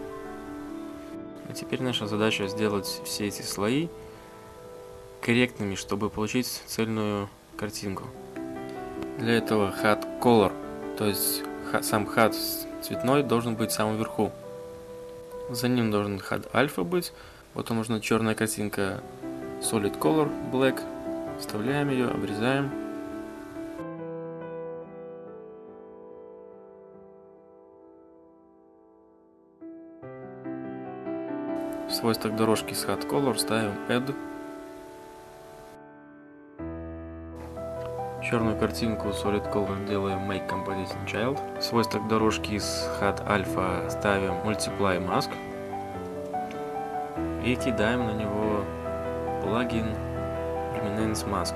А теперь наша задача сделать все эти слои корректными, чтобы получить цельную картинку. Для этого HUD Color, то есть сам HUD цветной, должен быть в самом верху. За ним должен HUD Alpha быть. Потом нужна черная картинка Solid Color Black. Вставляем ее, обрезаем. В свойствах дорожки с Hard Color ставим Add. Черную картинку Solid Color делаем Make Compositing Child. В свойствах дорожки с Hard Alpha ставим Multiply Mask. И кидаем на него плагин Luminance Mask.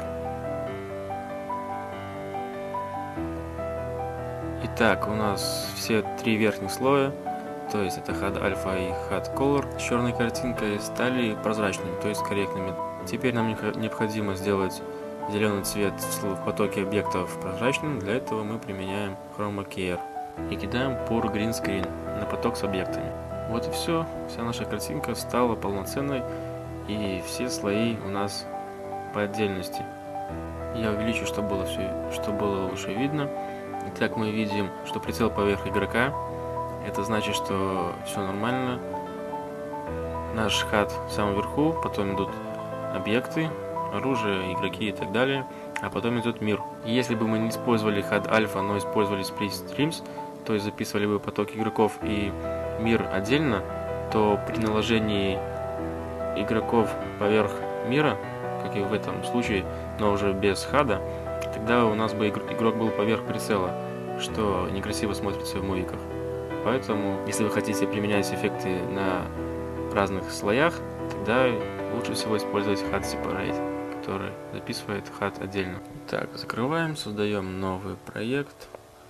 Итак, у нас все три верхних слоя, то есть это Hard Alpha и Hard Color, с черной картинкой стали прозрачными, то есть корректными. Теперь нам необходимо сделать зеленый цвет в потоке объектов прозрачным. Для этого мы применяем Chroma Key и кидаем Pour Green Screen на поток с объектами. Вот и все. Вся наша картинка стала полноценной, и все слои у нас по отдельности. Я увеличу, чтобы было лучше видно. Итак, мы видим, что прицел поверх игрока. Это значит, что все нормально. Наш HUD в самом верху, потом идут объекты, оружие, игроки и так далее, а потом идет мир. Если бы мы не использовали HUD Alpha, но использовали Split Streams, то есть записывали бы поток игроков и мир отдельно, то при наложении игроков поверх мира, как и в этом случае, но уже без HUD, тогда у нас бы игрок был поверх прицела, что некрасиво смотрится в мувиках. Поэтому, если вы хотите применять эффекты на разных слоях, тогда лучше всего использовать HUD Separate, который записывает HUD отдельно. Так, закрываем, создаем новый проект.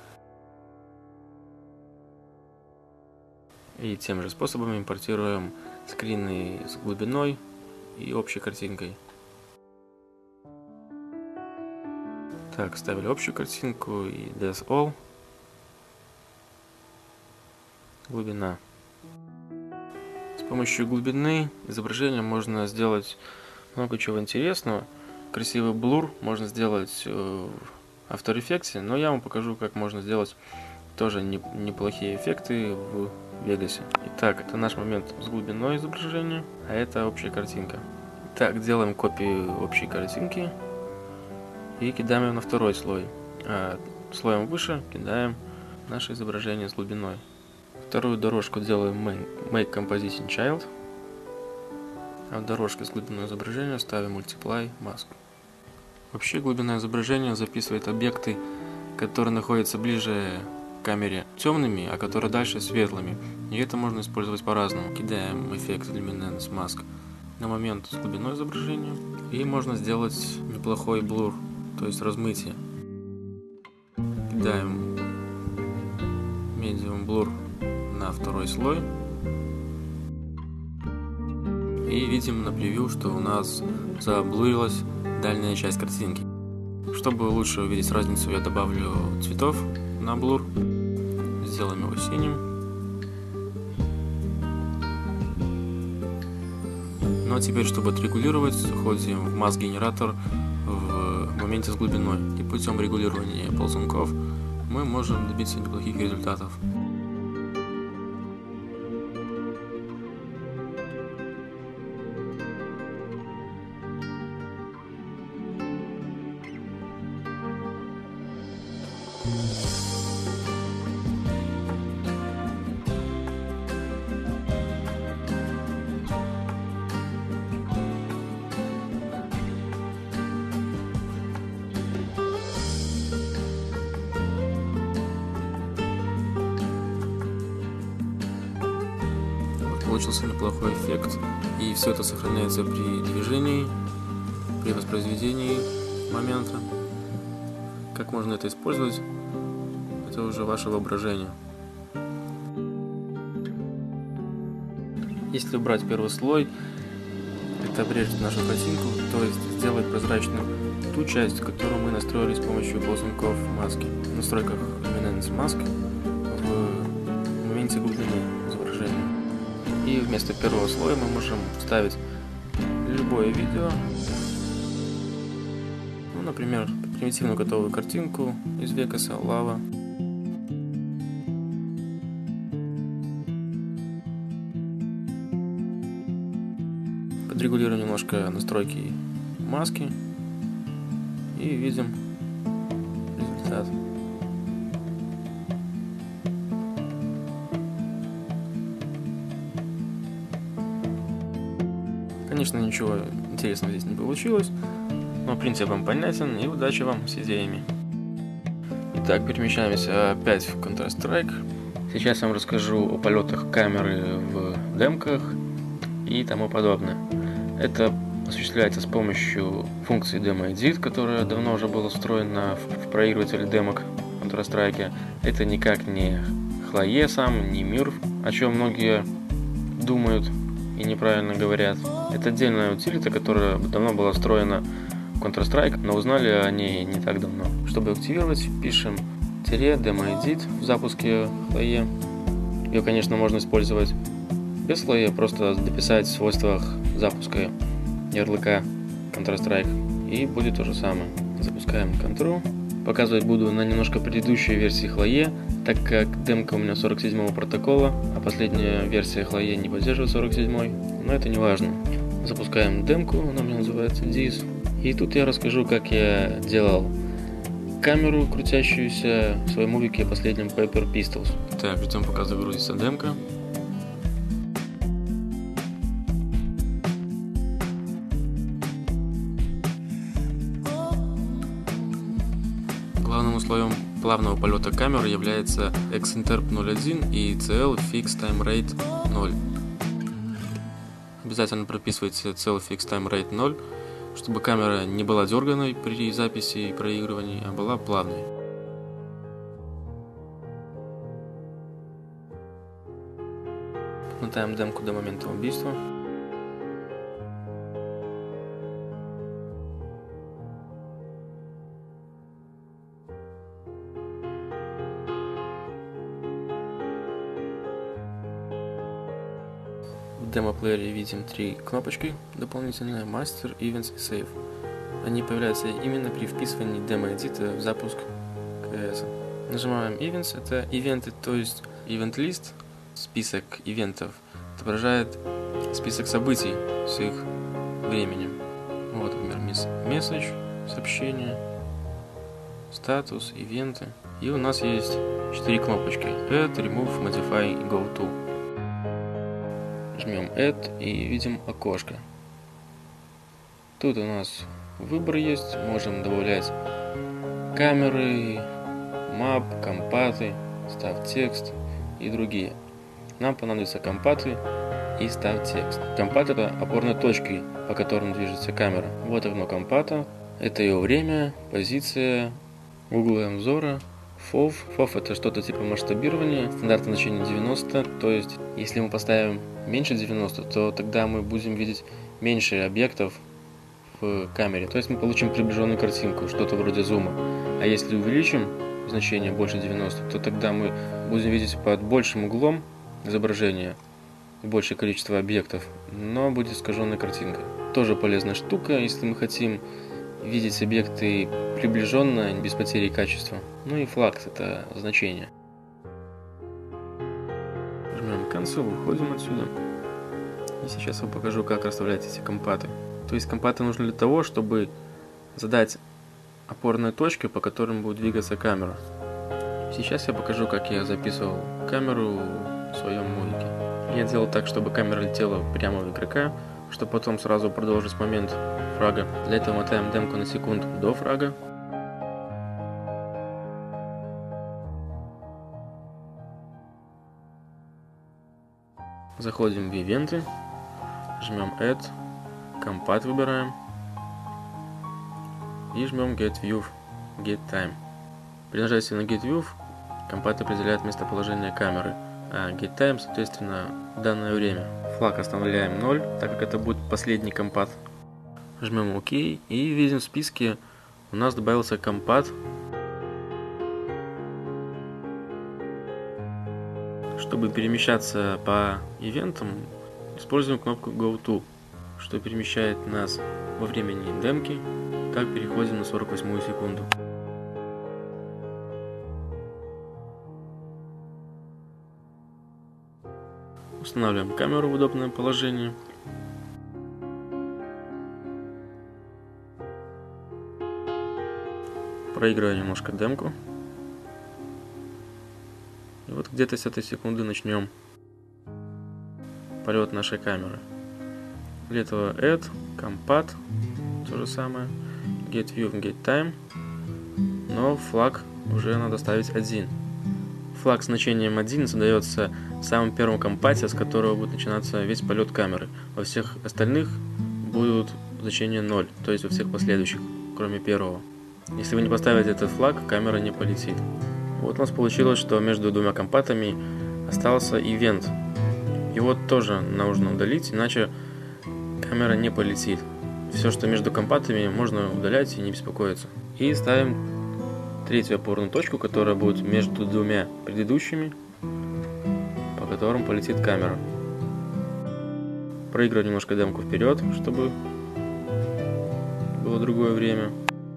И тем же способом импортируем скрины с глубиной и общей картинкой. Так, ставили общую картинку и That's All. Глубина. С помощью глубины изображения можно сделать много чего интересного. Красивый блур можно сделать в After Effects, но я вам покажу, как можно сделать тоже неплохие эффекты в Vegas. Итак, это наш момент с глубиной изображения, а это общая картинка. Так, делаем копию общей картинки и кидаем ее на второй слой. А слоем выше кидаем наше изображение с глубиной. Вторую дорожку делаем Make Compositing Child, а в дорожке с глубиной изображения ставим Multiply Mask. Вообще глубина изображения записывает объекты, которые находятся ближе к камере темными, а которые дальше светлыми. И это можно использовать по-разному. Кидаем эффект Luminance Mask на момент с глубиной изображения, и можно сделать неплохой блур, то есть размытие. Кидаем Medium Blur на второй слой. И видим на превью, что у нас заблурилась дальняя часть картинки. Чтобы лучше увидеть разницу, я добавлю цветов на блур. Сделаем его синим. Ну а теперь, чтобы отрегулировать, заходим в Mask генератор в моменте с глубиной. И путем регулирования ползунков мы можем добиться неплохих результатов. Получился неплохой эффект, и все это сохраняется при движении, при воспроизведении момента. Как можно это использовать, это уже ваше воображение. Если убрать первый слой, это обрежет нашу картинку, то есть сделать прозрачным ту часть, которую мы настроили с помощью ползунков маски. В настройках Luminance Mask в моменте глубины изображения. И вместо первого слоя мы можем вставить любое видео, ну, например, примитивную готовую картинку из Vegas, лава. Подрегулируем немножко настройки маски и видим результат. Конечно, ничего интересного здесь не получилось, но принцип вам понятен, и удачи вам с идеями. Итак, перемещаемся опять в Counter-Strike. Сейчас я вам расскажу о полетах камеры в демках и тому подобное. Это осуществляется с помощью функции Demo Edit, которая давно уже была встроена в проигрыватель демок в Counter-Strike. Это никак не Хлое сам, не Mirf, о чем многие думают и неправильно говорят. Это отдельная утилита, которая давно была встроена в Counter-Strike, но узнали о ней не так давно. Чтобы активировать, пишем -Demo Edit в запуске Хлое. Ее, конечно, можно использовать без Хлое, просто дописать в свойствах запуска ярлыка Counter-Strike, и будет то же самое. Запускаем Control. Показывать буду на немножко предыдущей версии Хлое, так как демка у меня 47-го протокола, а последняя версия Хлое не поддерживает 47-й, но это не важно. Запускаем демку, она у меня называется Dis. И тут я расскажу, как я делал камеру, крутящуюся в своем мувике последнем Paper Pistols. Так, ждем, пока загрузится демка. Главным условием плавного полета камеры является Xinterp 0.1 и CL Fixed Time Rate 0. Обязательно прописывайте CL Fixed Time Rate 0, чтобы камера не была дерганой при записи и проигрывании, а была плавной. Мотаем демку до момента убийства. В демо-плеере видим три кнопочки дополнительные: Master, Events и Save. Они появляются именно при вписывании демо-эдита в запуск КС. Нажимаем Events, это ивенты, то есть Event List, список ивентов, отображает список событий с их временем. Вот, например, Message, сообщение, статус, ивенты. И у нас есть 4 кнопочки: Add, Remove, Modify и Go To. Жмем Add и видим окошко. Тут у нас выбор есть, можем добавлять камеры, map, компаты, став текст и другие. Нам понадобятся компаты и став текст. Компат — это опорные точки, по которым движется камера. Вот окно компата, это ее время, позиция, углы обзора. FOV. FOV — это что-то типа масштабирования, стандартное значение 90, то есть если мы поставим меньше 90, то тогда мы будем видеть меньше объектов в камере, то есть мы получим приближенную картинку, что-то вроде зума. А если увеличим значение больше 90, то тогда мы будем видеть под большим углом изображения большее количество объектов, но будет искаженная картинка. Тоже полезная штука, если мы хотим видеть объекты приближенно, без потери качества. Ну и flags — это значение. Жмем Cancel, выходим отсюда. И сейчас я покажу, как расставлять эти компаты. То есть компаты нужны для того, чтобы задать опорные точки, по которым будет двигаться камера. Сейчас я покажу, как я записывал камеру в своем мувике. Я делал так, чтобы камера летела прямо в игрока, чтобы потом сразу продолжить момент фрага. Для этого мотаем демку на секунду до фрага. Заходим в ивенты, жмем Add, компат выбираем и жмем Get View, Get Time. При нажатии на Get View компат определяет местоположение камеры, а Get Time, соответственно, данное время. Флаг оставляем 0, так как это будет последний компат. Жмем ОК и видим в списке у нас добавился компат. Чтобы перемещаться по ивентам, используем кнопку Go To, что перемещает нас во времени демки. Так переходим на 48-ю секунду. Устанавливаем камеру в удобное положение. Проигрываю немножко демку. И вот где-то с этой секунды начнем полет нашей камеры. Для этого add, compat, то же самое, get view, get time, но флаг уже надо ставить 1. Флаг с значением 1 задается в самом первом компате, с которого будет начинаться весь полет камеры. Во всех остальных будут значения 0, то есть во всех последующих, кроме первого. Если вы не поставите этот флаг, камера не полетит. Вот у нас получилось, что между двумя компатами остался ивент. Его тоже нужно удалить, иначе камера не полетит. Все, что между компатами, можно удалять и не беспокоиться. И ставим третью опорную точку, которая будет между двумя предыдущими, по которым полетит камера. Проигрываем немножко демку вперед, чтобы было другое время.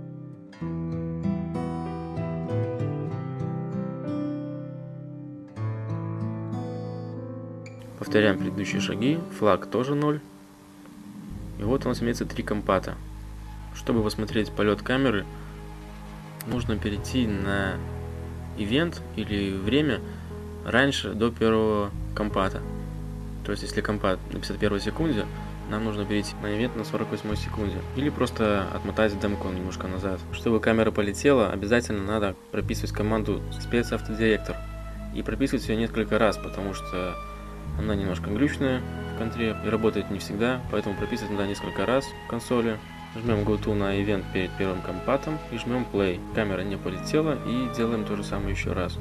Повторяем предыдущие шаги. Флаг тоже 0. И вот у нас имеется 3 компата. Чтобы посмотреть полет камеры, нужно перейти на ивент или время раньше до первого компата. То есть, если компат на 51 секунде, нам нужно перейти на ивент на 48 секунде. Или просто отмотать демку немножко назад. Чтобы камера полетела, обязательно надо прописывать команду спецавтодиректор. И прописывать ее несколько раз, потому что она немножко глючная в контре и работает не всегда, поэтому прописывать надо несколько раз в консоли. Жмем GoTo на ивент перед первым компатом и жмем Play. Камера не полетела и делаем то же самое еще раз.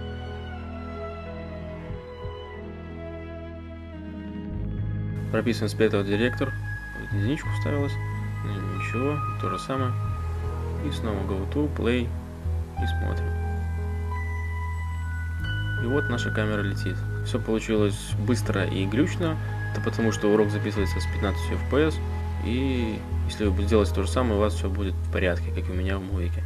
Прописываем спецавтодиректор. Единичку вставилась. Ничего, то же самое. И снова GoTo, Play и смотрим. И вот наша камера летит. Все получилось быстро и глючно. Это потому, что урок записывается с 15 FPS. И если вы будете делать то же самое, у вас все будет в порядке, как и у меня в мувике.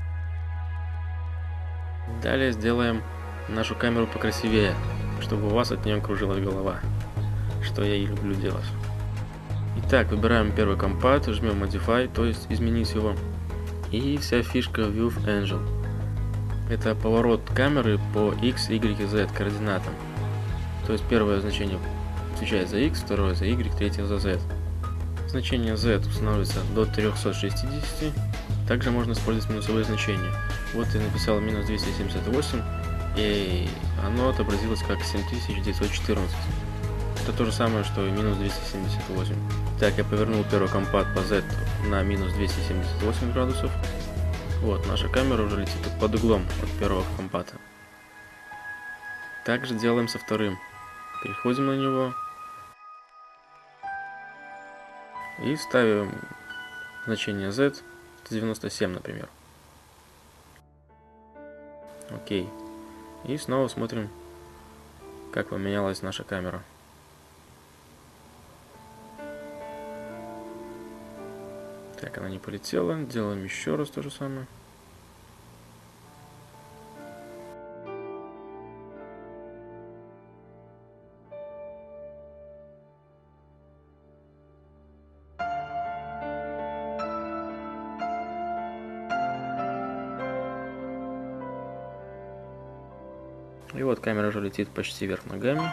Далее сделаем нашу камеру покрасивее, чтобы у вас от нее кружилась голова. Что я и люблю делать. Итак, выбираем первый компат, жмем Modify, то есть изменить его. И вся фишка View Angle. Это поворот камеры по X, Y, Z координатам. То есть первое значение отвечает за X, второе за Y, третье за Z. Значение Z устанавливается до 360. Также можно использовать минусовые значения. Вот я написал минус 278, и оно отобразилось как 7914. Это то же самое, что и минус 278. Так, я повернул первый компат по Z на минус 278 градусов. Вот, наша камера уже летит под углом от первого компата. Также делаем со вторым. Переходим на него. И ставим значение Z 197, например. Окей. И снова смотрим, как поменялась наша камера. Так, она не полетела. Делаем еще раз то же самое. И вот камера уже летит почти вверх ногами.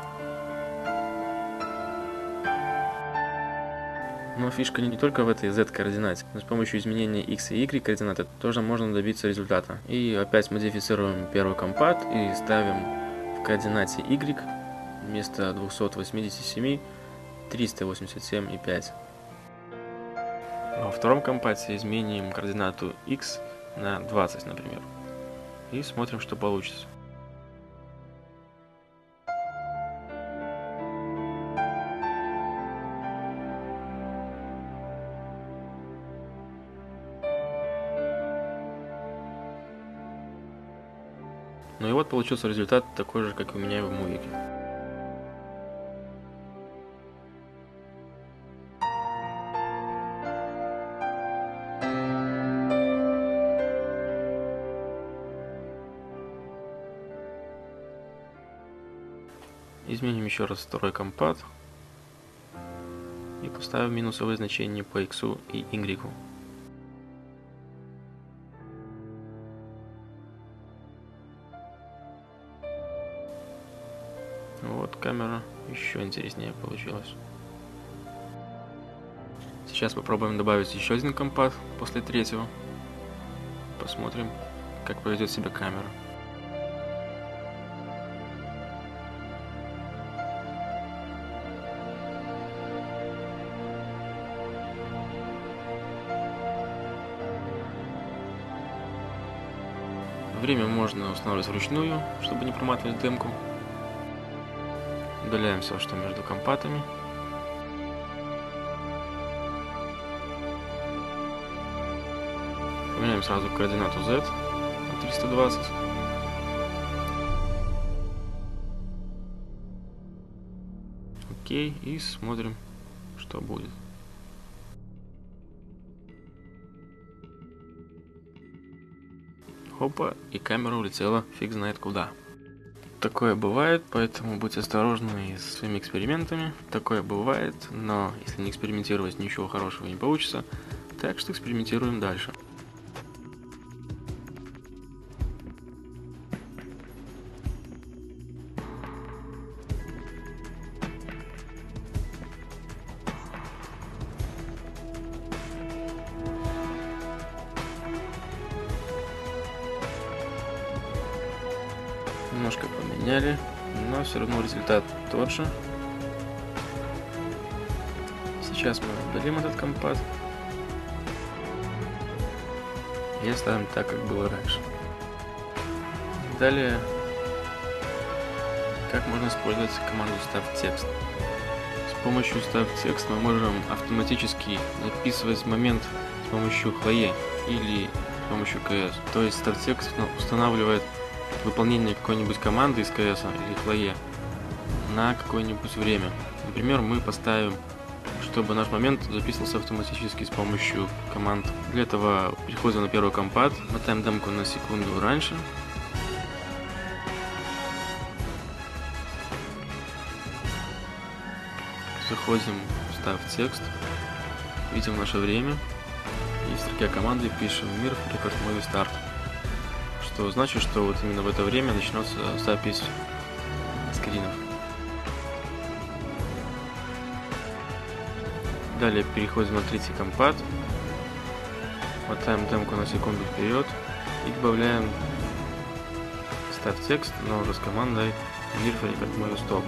Но фишка не только в этой Z-координате, но с помощью изменения X и Y координаты тоже можно добиться результата. И опять модифицируем первый компат и ставим в координате Y вместо 287 387,5. Во втором компате изменим координату X на 20, например. И смотрим, что получится. Ну и вот получился результат такой же, как и у меня в мувике. Изменим еще раз второй компат и поставим минусовые значения по X и Y. Вот камера еще интереснее получилась. Сейчас попробуем добавить еще один компат после третьего. Посмотрим, как поведет себя камера. Время можно устанавливать вручную, чтобы не проматывать демку. Удаляем все, что между компатами. Поменяем сразу координату Z на 320. Окей, и смотрим, что будет. Опа, и камера улетела фиг знает куда. Такое бывает, поэтому будьте осторожны со своими экспериментами. Такое бывает, но если не экспериментировать, ничего хорошего не получится. Так что экспериментируем дальше. Немножко поменяли, но все равно результат тот же. Сейчас мы удалим этот компат и оставим так, как было раньше. Далее, как можно использовать команду stavtext. С помощью stavtext мы можем автоматически записывать момент с помощью Chloe или с помощью CS. То есть stavtext устанавливает выполнение какой-нибудь команды из CS или Chloe на какое-нибудь время. Например, мы поставим, чтобы наш момент записывался автоматически с помощью команд. Для этого переходим на первый компат, мотаем демку на секунду раньше. Заходим в stavtext, видим наше время и в строке команды пишем MIRF Record Movie Start. Что значит, что вот именно в это время начнется запись скринов. Далее переходим на третий компат, мотаем демку на секунду вперед и добавляем stavtext, но уже с командой MIRF Record Movie Stop.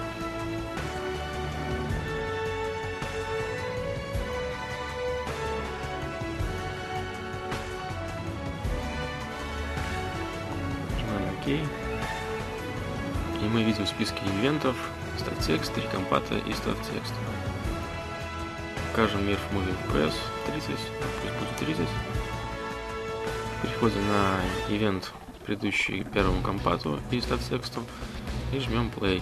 И мы видим в списке ивентов stavtext, 3 компата и stavtext. Покажем MIRF Movie FPS 30, пусть будет 30. Переходим на ивент, предыдущий первому компату и stavtext, и жмем play.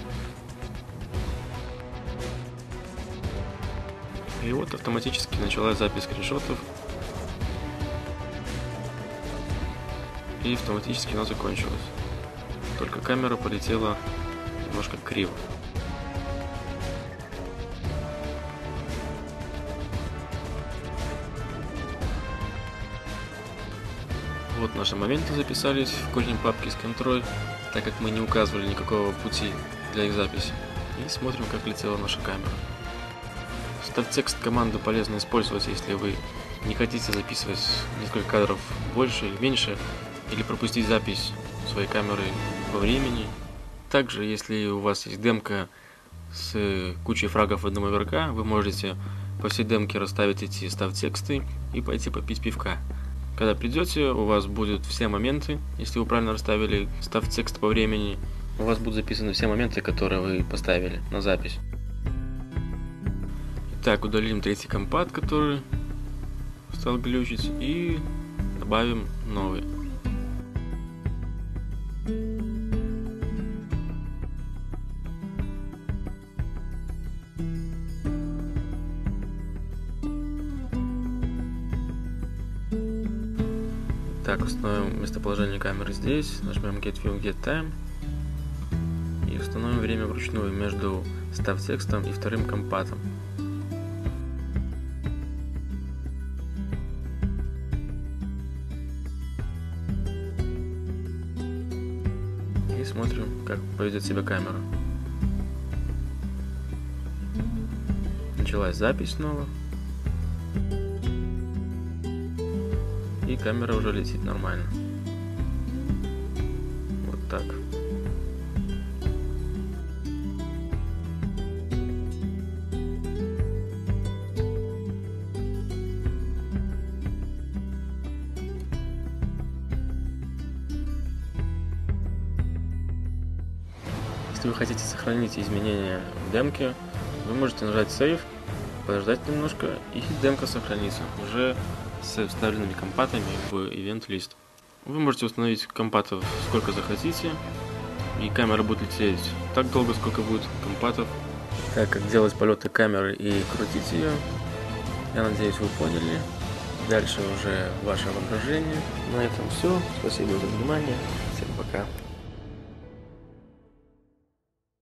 И вот автоматически началась запись скриншотов. И автоматически она закончилась. Только камера полетела немножко криво. Вот наши моменты записались в корень папки с контроль, так как мы не указывали никакого пути для их записи. И смотрим, как летела наша камера. Stavtext команду полезно использовать, если вы не хотите записывать несколько кадров больше или меньше, или пропустить запись своей камеры по времени. Также, если у вас есть демка с кучей фрагов одного игрока, вы можете по всей демке расставить эти stavtexты и пойти попить пивка. Когда придете, у вас будут все моменты, если вы правильно расставили stavtext по времени, у вас будут записаны все моменты, которые вы поставили на запись. Итак, удалим третий компат, который стал глючить, и добавим новый. Так, установим местоположение камеры здесь, нажмем Get View, Get Time и установим время вручную между stavtextом и вторым компатом. И смотрим, как поведет себя камера. Началась запись снова. И камера уже летит нормально. Вот так. Если вы хотите сохранить изменения в демке, вы можете нажать Save, подождать немножко, и демка сохранится уже с вставленными компатами в Event List. Вы можете установить компатов сколько захотите, и камера будет лететь так долго, сколько будет компатов. Так, как делать полеты камеры и крутить ее, я надеюсь, вы поняли. Дальше уже ваше воображение. На этом все. Спасибо за внимание. Всем пока.